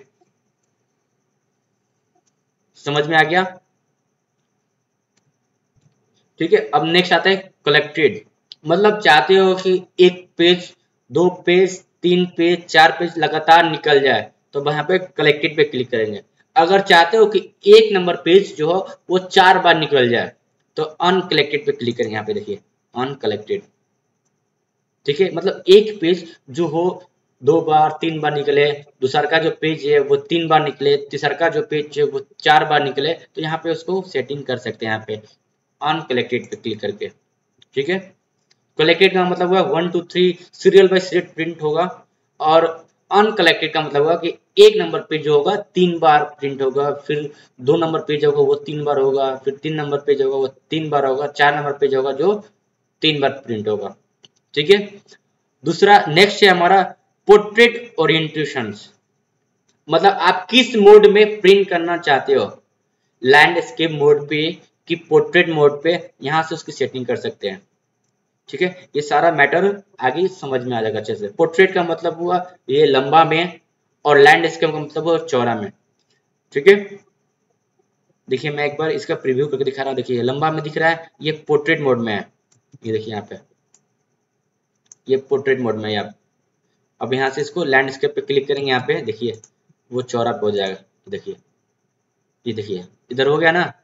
समझ में आ गया। ठीक है, अब नेक्स्ट आता है कलेक्टेड। मतलब चाहते हो कि एक पेज, 2 पेज, 3 पेज, 4 पेज लगातार निकल जाए, तो यहाँ पे कलेक्टेड पे क्लिक करेंगे। अगर चाहते हो कि एक नंबर पेज जो हो वो 4 बार निकल जाए, तो अनकलेक्टेड पे क्लिक करेंगे। यहाँ पे देखिए अनकलेक्टेड। ठीक है, मतलब एक पेज जो हो 2 बार 3 बार निकले, दूसरा का जो पेज है वो 3 बार निकले, तीसरा का जो पेज है वो 4 बार निकले, तो यहाँ पे उसको सेटिंग कर सकते हैं यहाँ पे अनकलेक्टेड पे क्लिक करके। ठीक है, कलेक्टेड का मतलब हुआ 1 2 3 सीरियल बाय सीरियल प्रिंट होगा, और अनकलेक्टेड का मतलब हुआ कि एक नंबर पेज जो होगा 3 बार प्रिंट होगा, फिर 2 नंबर पेज होगा वो 3 बार होगा, फिर 3 नंबर पेज होगा वो 3 बार होगा, 4 नंबर पेज होगा जो 3 बार प्रिंट होगा। ठीक है, दूसरा नेक्स्ट है हमारा पोर्ट्रेट ओरिएंटेशन। मतलब आप किस मोड में प्रिंट करना चाहते हो, लैंडस्केप मोड पे, कि पोर्ट्रेट मोड पे यहाँ से उसकी सेटिंग कर सकते हैं। ठीक है, ये सारा मैटर आगे समझ में आ जाएगा अच्छे से। पोर्ट्रेट का मतलब हुआ ये लंबा में, और लैंडस्केप का मतलब हुआ चौड़ा में। ठीक है, देखिए मैं एक बार इसका प्रीव्यू करके दिखा रहा हूँ। देखिए लंबा में दिख रहा है, ये पोर्ट्रेट मोड में है। ये देखिए यहाँ पे ये पोर्ट्रेट मोड में है। आप अब यहाँ से इसको लैंडस्केप पे क्लिक करेंगे, यहाँ पे देखिए वो चौड़ा पे हो जाएगा। देखिए ये देखिए इधर हो गया ना,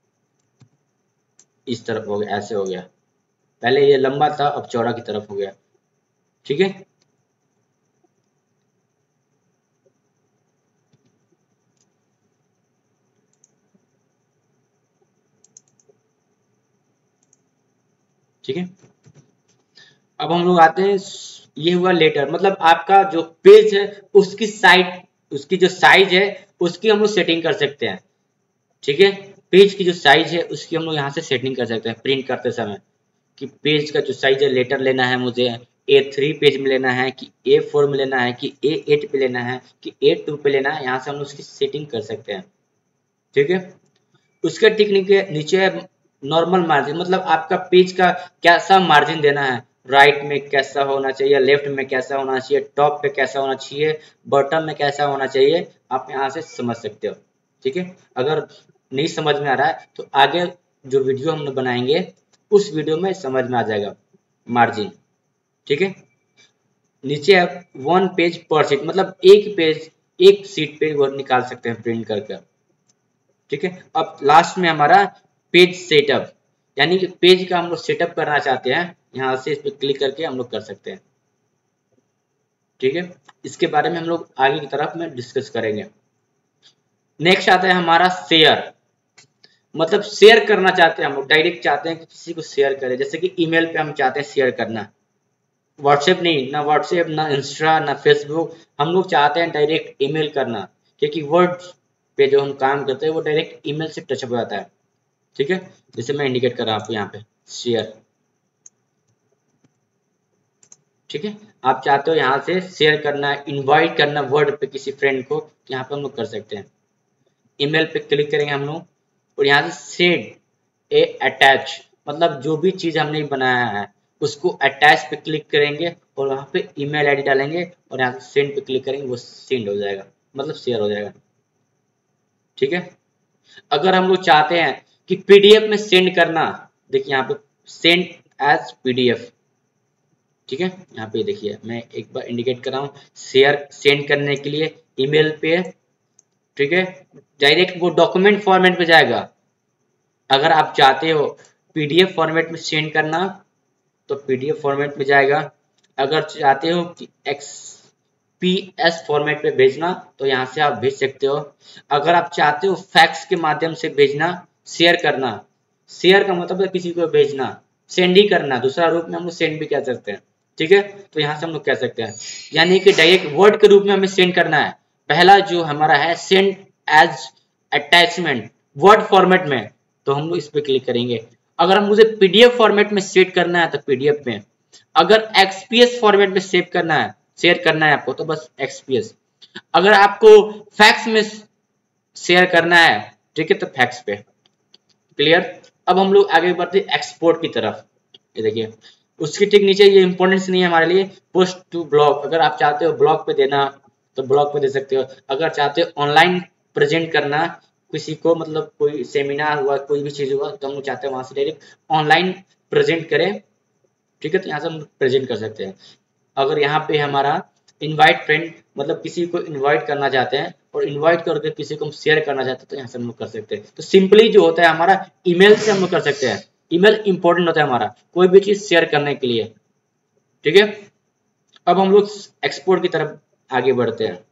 इस तरफ हो गया, ऐसे हो गया। पहले ये लंबा था, अब चौड़ा की तरफ हो गया। ठीक है, ठीक है। अब हम लोग आते हैं, ये हुआ लेटर, मतलब आपका जो पेज है उसकी साइड, उसकी जो साइज है उसकी हम लोग सेटिंग कर सकते हैं। ठीक है, पेज की जो साइज है उसकी हम लोग यहाँ से सेटिंग कर सकते हैं प्रिंट करते समय, कि पेज का जो साइज है लेटर लेना है मुझे A3 पेज में लेना है, कि A4 में लेना है, कि A8 पे लेना है, कि A2 पे लेना है। यहाँ से हम लोग उसकी सेटिंग कर सकते हैं। ठीक है, उसके ठीक नीचे नॉर्मल मार्जिन, मतलब आपका पेज का कैसा मार्जिन देना है, राइट में कैसा होना चाहिए, लेफ्ट में कैसा होना चाहिए, टॉप पे कैसा होना चाहिए, बॉटम में कैसा होना चाहिए, आप यहाँ से समझ सकते हो। ठीक है, अगर नहीं समझ में आ रहा है तो आगे जो वीडियो हम लोग बनाएंगे उस वीडियो में समझ में आ जाएगा मार्जिन। ठीक है, नीचे आप 1 पेज पर सीट, मतलब एक पेज एक सीट पे वो निकाल सकते हैं प्रिंट करके। ठीक है, अब लास्ट में हमारा पेज सेटअप, यानी कि पेज का हम लोग सेटअप करना चाहते हैं, यहाँ से इस पर क्लिक करके हम लोग कर सकते हैं। ठीक है, इसके बारे में हम लोग आगे की तरफ में डिस्कस करेंगे। नेक्स्ट आता है हमारा शेयर, मतलब शेयर करना चाहते हैं हम लोग, डायरेक्ट चाहते हैं कि किसी को शेयर करें, जैसे कि ईमेल पे हम चाहते हैं शेयर करना। व्हाट्सएप नहीं, ना व्हाट्सएप, ना इंस्टा, ना फेसबुक, हम लोग चाहते हैं डायरेक्ट ईमेल करना, क्योंकि वर्ड पे जो हम काम करते हैं वो डायरेक्ट ईमेल से टच हो जाता है। ठीक है, जैसे मैं इंडिकेट कर रहा हूँ आपको यहाँ पे शेयर। ठीक है, आप चाहते हो यहाँ से शेयर करना, इनवाइट करना वर्ड पे किसी फ्रेंड को, तो यहाँ पे हम लोग कर सकते हैं। ईमेल पे क्लिक करेंगे हम लोग, और यहाँ से सेंड ए अटैच, मतलब जो भी चीज हमने बनाया है उसको अटैच पे क्लिक करेंगे और वहाँ पे ईमेल आईडी डालेंगे, और यहाँ से सेंड पे क्लिक करेंगे, वो सेंड हो जाएगा, मतलब शेयर हो जाएगा। ठीक है, अगर हम लोग चाहते हैं कि पीडीएफ में सेंड करना, देखिए यहाँ पे सेंड एज पीडीएफ। ठीक है, यहाँ पे देखिए मैं एक बार इंडिकेट कर रहा हूँ, शेयर सेंड करने के लिए ईमेल पे। ठीक है, डायरेक्ट वो डॉक्यूमेंट फॉर्मेट में जाएगा। अगर आप चाहते हो पीडीएफ फॉर्मेट में सेंड करना तो पीडीएफ फॉर्मेट में जाएगा। अगर चाहते हो कि एक्सपीएस फॉर्मेट पे भेजना तो यहाँ से आप भेज सकते हो। अगर आप चाहते हो फैक्स के माध्यम से भेजना, शेयर करना, शेयर का मतलब है किसी को भेजना, सेंड ही करना, दूसरा रूप में हम लोग सेंड भी कह सकते हैं। ठीक है, तो यहाँ से हम लोग कह सकते हैं, यानी कि डायरेक्ट वर्ड के रूप में हमें सेंड करना है। पहला जो हमारा है send as attachment word format में, तो हम लोग इस पे क्लिक करेंगे। अगर हम मुझे पीडीएफ फॉर्मेट में सेव करना है तो पीडीएफ में, अगर एक्सपीएस फॉर्मेट में सेव करना है, शेयर करना है आपको, तो बस एक्सपीएस। अगर आपको फैक्स में शेयर करना है, ठीक है, तो फैक्स पे। क्लियर। अब हम लोग आगे बढ़ते हैं एक्सपोर्ट की तरफ। ये देखिए उसके ठीक नीचे, ये इंपॉर्टेंस नहीं है हमारे लिए, पोस्ट टू ब्लॉग। अगर आप चाहते हो ब्लॉग पे देना तो ब्लॉग पे दे सकते हो। अगर चाहते हो ऑनलाइन प्रेजेंट करना किसी को, मतलब कोई सेमिनार हुआ, कोई भी चीज हुआ, तो हम लोग चाहते हैं वहां से डायरेक्ट ऑनलाइन प्रेजेंट करें। ठीक है, तो यहाँ से हम प्रेजेंट कर सकते हैं। अगर यहाँ पे हमारा इनवाइट फ्रेंड, मतलब किसी को इनवाइट करना चाहते हैं और इनवाइट करके किसी को हम शेयर करना चाहते हैं, तो यहाँ से हम लोग कर सकते हैं। तो सिंपली जो होता है हमारा ईमेल से हम लोग कर सकते हैं। ईमेल इंपॉर्टेंट होता है हमारा कोई भी चीज शेयर करने के लिए। ठीक है, अब हम लोग एक्सपोर्ट की तरफ आगे बढ़ते हैं।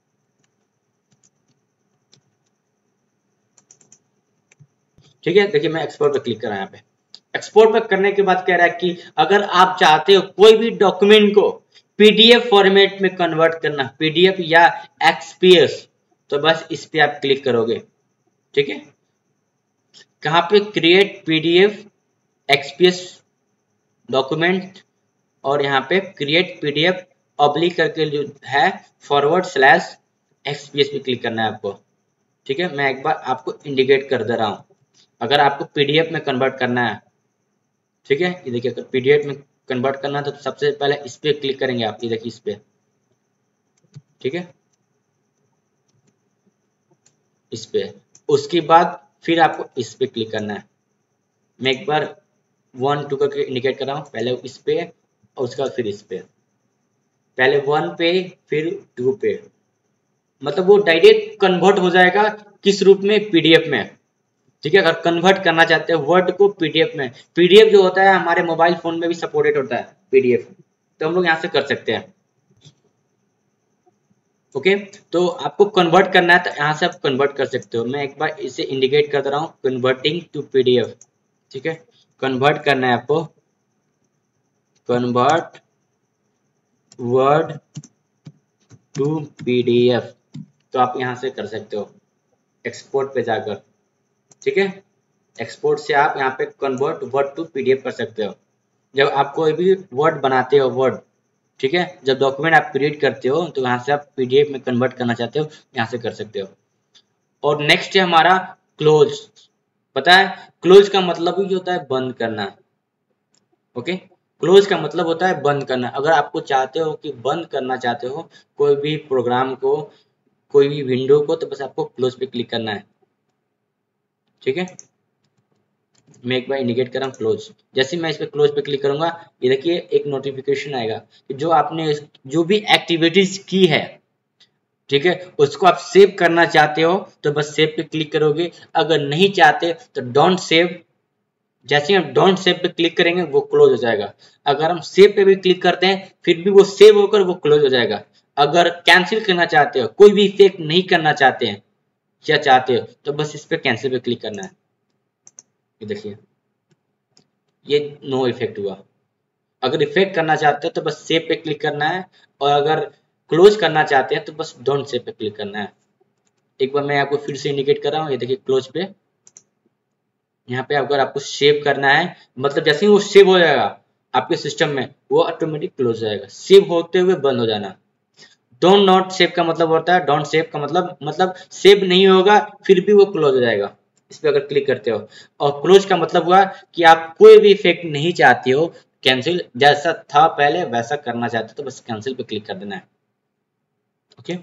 ठीक है, देखिए मैं एक्सपोर्ट पर क्लिक कर रहा हूं। यहाँ पे एक्सपोर्ट पर करने के बाद कह रहा है कि अगर आप चाहते हो कोई भी डॉक्यूमेंट को पीडीएफ फॉर्मेट में कन्वर्ट करना, पीडीएफ या एक्सपीएस, तो बस इस पे आप क्लिक करोगे। ठीक है, कहाँ पे क्रिएट पीडीएफ एक्सपीएस डॉक्यूमेंट, और यहाँ पे क्रिएट पीडीएफ ऑब्लिक करके जो है फॉरवर्ड स्लैश एक्सपीएस पे क्लिक करना है आपको। ठीक है, मैं एक बार आपको इंडिकेट कर दे रहा हूँ। अगर आपको पीडीएफ में कन्वर्ट करना है, ठीक है, ये देखिए अगर पीडीएफ में कन्वर्ट करना है तो सबसे पहले इस पे क्लिक करेंगे आप, ये देखिए इस पे, ठीक है, इस पे। उसके बाद फिर आपको इस पे क्लिक करना है। मैं एक बार 1 2 करके इंडिकेट कर रहा हूँ, पहले इस पे और उसके बाद फिर इस पे, पहले 1 पे फिर 2 पे, मतलब वो डायरेक्ट कन्वर्ट हो जाएगा किस रूप में, पीडीएफ में, ठीक है। अगर कन्वर्ट करना चाहते हैं वर्ड को पीडीएफ में, पीडीएफ जो होता है हमारे मोबाइल फोन में भी सपोर्टेड होता है पीडीएफ, तो हम लोग यहाँ से कर सकते हैं। ओके, तो आपको कन्वर्ट करना है तो यहाँ से आप कन्वर्ट कर सकते हो। मैं एक बार इसे इंडिकेट कर दे रहा हूँ, कन्वर्टिंग टू पीडीएफ, ठीक है। कन्वर्ट करना है आपको, कन्वर्ट वर्ड टू पीडीएफ, तो आप यहाँ से कर सकते हो एक्सपोर्ट पे जाकर, ठीक है। एक्सपोर्ट से आप यहाँ पे कन्वर्ट वर्ड टू पीडीएफ कर सकते हो। जब आप कोई भी वर्ड बनाते हो, वर्ड, ठीक है, जब डॉक्यूमेंट आप क्रिएट करते हो तो यहाँ से आप पीडीएफ में कन्वर्ट करना चाहते हो, यहाँ से कर सकते हो। और नेक्स्ट है हमारा क्लोज। पता है क्लोज का मतलब ही होता है बंद करना। ओके, क्लोज का मतलब होता है बंद करना। अगर आपको चाहते हो कि बंद करना चाहते हो कोई भी प्रोग्राम को, कोई भी विंडो को, तो बस आपको क्लोज पे क्लिक करना है, ठीक है। मैं एक बार इंडिकेट कर रहा हूँ क्लोज। जैसे मैं इस पे क्लोज पे क्लिक करूंगा, ये देखिए एक नोटिफिकेशन आएगा कि जो आपने जो भी एक्टिविटीज की है, ठीक है, उसको आप सेव करना चाहते हो तो बस सेव पे क्लिक करोगे। अगर नहीं चाहते तो डोंट सेव, जैसे हम डोंट सेव पे क्लिक करेंगे वो क्लोज हो जाएगा। अगर हम सेव पे भी क्लिक करते हैं फिर भी वो सेव होकर वो क्लोज हो जाएगा। अगर कैंसिल करना चाहते हो, कोई भी इफेक्ट नहीं करना चाहते हैं या चाहते हो, तो बस इस पे कैंसिल पे क्लिक करना है। ये देखिए ये नो इफेक्ट हुआ। अगर इफेक्ट करना चाहते हैं तो बस सेव पे क्लिक करना है, और अगर क्लोज करना चाहते हैं तो बस डोंट सेव पे क्लिक करना है। एक बार मैं आपको फिर से इंडिकेट कर रहा हूँ, ये देखिए क्लोज पे, यहाँ पे अगर आपको सेव करना है, मतलब जैसे ही वो सेव हो जाएगा आपके सिस्टम में वो ऑटोमेटिक क्लोज हो जाएगा, सेव होते हुए बंद हो जाना। डोंट नॉट सेव का मतलब होता है, डोंट सेव का मतलब सेव नहीं होगा फिर भी वो क्लोज हो जाएगा, इस पे अगर क्लिक करते हो। और क्लोज का मतलब हुआ कि आप कोई भी इफेक्ट नहीं चाहते हो, कैंसिल जैसा था पहले वैसा करना चाहते हो तो बस कैंसिल पे क्लिक कर देना है। ओके,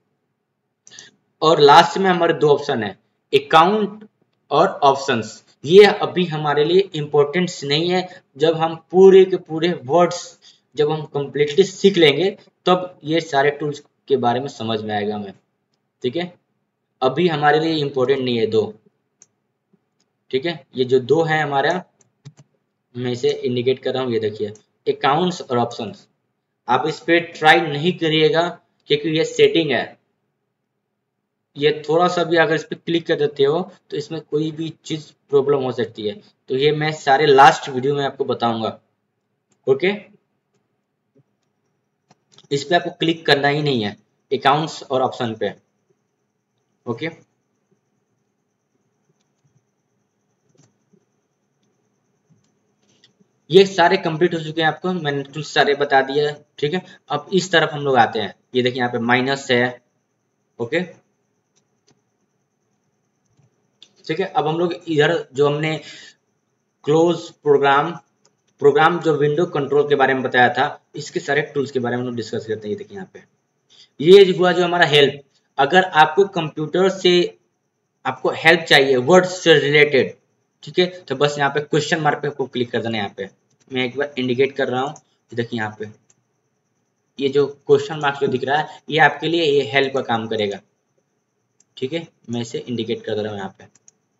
और लास्ट में हमारे दो ऑप्शन है, अकाउंट और ऑप्शंस। ये अभी हमारे लिए इम्पोर्टेंट नहीं है, जब हम पूरे के पूरे वर्ड्स जब हम कंप्लीटली सीख लेंगे तब ये सारे टूल्स के बारे में समझ में आएगा हमें, ठीक है। अभी हमारे लिए इम्पोर्टेंट नहीं है दो, ठीक है। ये जो दो है हमारा, मैं इसे इंडिकेट कर रहा हूँ, ये देखिए अकाउंट्स और ऑप्शंस। आप इस पे ट्राई नहीं करिएगा क्योंकि ये सेटिंग है, ये थोड़ा सा भी अगर इस पे क्लिक कर देते हो तो इसमें कोई भी चीज प्रॉब्लम हो सकती है। तो ये मैं सारे लास्ट वीडियो में आपको बताऊंगा। ओके, इस पे आपको क्लिक करना ही नहीं है, अकाउंट्स और ऑप्शन पे। ओके, ये सारे कंप्लीट हो चुके हैं, आपको मैंने टूल्स सारे बता दिया है, ठीक है। अब इस तरफ हम लोग आते हैं, ये देखिए यहाँ पे माइनस है। ओके, ठीक है। अब हम लोग इधर जो हमने क्लोज प्रोग्राम, प्रोग्राम जो विंडो कंट्रोल के बारे में बताया था, इसके सारे टूल्स के बारे में हम लोग डिस्कस करते हैं। ये देखिए यहाँ पे ये हुआ जो हमारा हेल्प। अगर आपको कंप्यूटर से आपको हेल्प चाहिए वर्ड से रिलेटेड, ठीक है, तो बस यहाँ पे क्वेश्चन मार्क पे आपको क्लिक कर देना है। यहाँ पे मैं एक बार इंडिकेट कर रहा हूँ, देखिए यहाँ पे ये जो क्वेश्चन मार्क जो दिख रहा है ये आपके लिए ये हेल्प का काम करेगा, ठीक है। मैं इसे इंडिकेट कर दे रहा हूँ यहाँ पे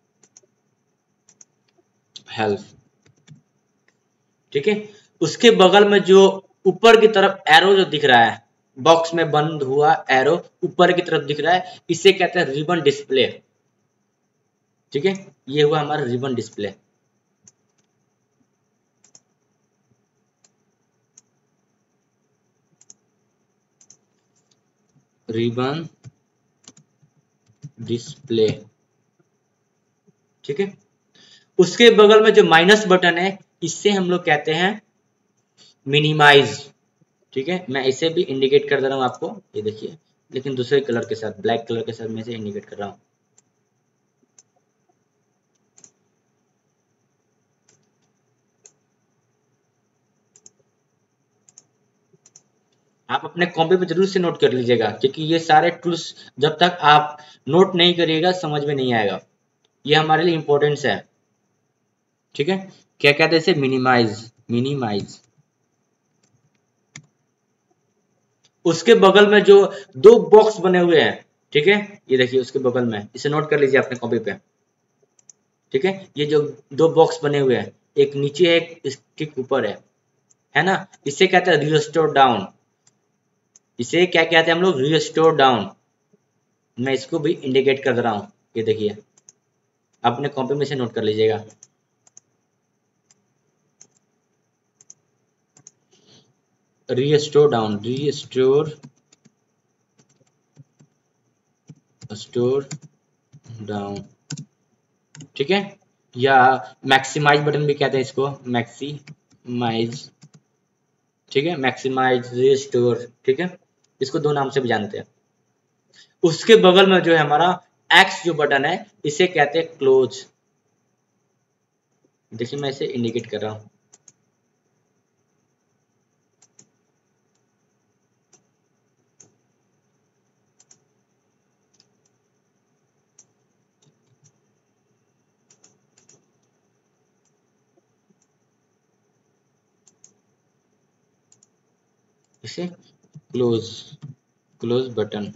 हेल्प, ठीक है। उसके बगल में जो ऊपर की तरफ एरो जो दिख रहा है, बॉक्स में बंद हुआ एरो ऊपर की तरफ दिख रहा है, इसे कहते हैं रिबन डिस्प्ले, ठीक है। ये हुआ हमारा रिबन डिस्प्ले। रिबन डिस्प्ले, ठीक है। उसके बगल में जो माइनस बटन है इससे हम लोग कहते हैं मिनिमाइज, ठीक है। मैं इसे भी इंडिकेट कर दे रहा हूँ आपको, ये देखिए, लेकिन दूसरे कलर के साथ, ब्लैक कलर के साथ मैं इसे इंडिकेट कर रहा हूँ। आप अपने कॉपी पे जरूर से नोट कर लीजिएगा, क्योंकि ये सारे टूल्स जब तक आप नोट नहीं करिएगा समझ में नहीं आएगा। ये हमारे लिए इंपॉर्टेंस है, ठीक है। क्या कहते हैं इसे? Minimise, minimise. उसके बगल में जो दो बॉक्स बने हुए हैं, ठीक है, ये देखिए उसके बगल में, इसे नोट कर लीजिए अपने कॉपी पे, ठीक है। ये जो दो बॉक्स बने हुए हैं, एक नीचे है एक ठीक ऊपर है ना, इसे कहते हैं रिस्टोर डाउन। इसे क्या कहते हैं हम लोग? Restore down. मैं इसको भी इंडिकेट कर रहा हूँ, ये देखिए, अपने कॉपी में से नोट कर लीजिएगा। Restore down, restore store down, ठीक है। या मैक्सिमाइज बटन भी कहते हैं इसको, मैक्सिमाइज, ठीक है, मैक्सिमाइज रिस्टोर, ठीक है, इसको दो नाम से भी जानते हैं। उसके बगल में जो है हमारा एक्स जो बटन है, इसे कहते हैं क्लोज। देखिए मैं इसे इंडिकेट कर रहा हूं, इसे क्लोज, क्लोज बटन,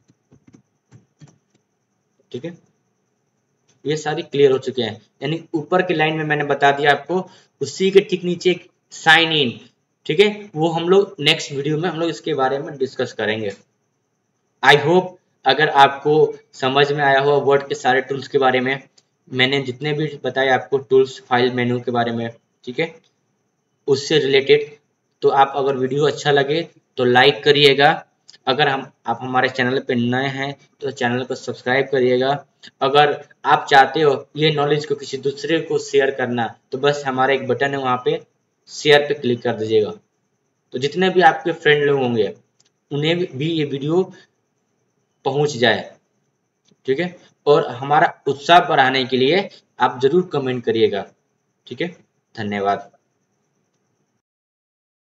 ठीक है। ये सारी क्लियर हो चुके हैं, यानी ऊपर की लाइन में मैंने बता दिया आपको, उसी के ठीक नीचे एक साइन इन, ठीक है, वो हम लोग नेक्स्ट वीडियो में हम लोग इसके बारे में डिस्कस करेंगे। आई होप अगर आपको समझ में आया हो वर्ड के सारे टूल्स के बारे में, मैंने जितने भी बताए आपको टूल्स, फाइल मेनू के बारे में, ठीक है, उससे रिलेटेड। तो आप अगर वीडियो अच्छा लगे तो लाइक करिएगा। अगर आप हमारे चैनल पे नए हैं तो चैनल को सब्सक्राइब करिएगा। अगर आप चाहते हो ये नॉलेज को किसी दूसरे को शेयर करना, तो बस हमारा एक बटन है वहाँ पे शेयर पे क्लिक कर दीजिएगा, तो जितने भी आपके फ्रेंड लोग होंगे उन्हें भी ये वीडियो पहुँच जाए, ठीक है। और हमारा उत्साह बढ़ाने के लिए आप जरूर कमेंट करिएगा, ठीक है। धन्यवाद।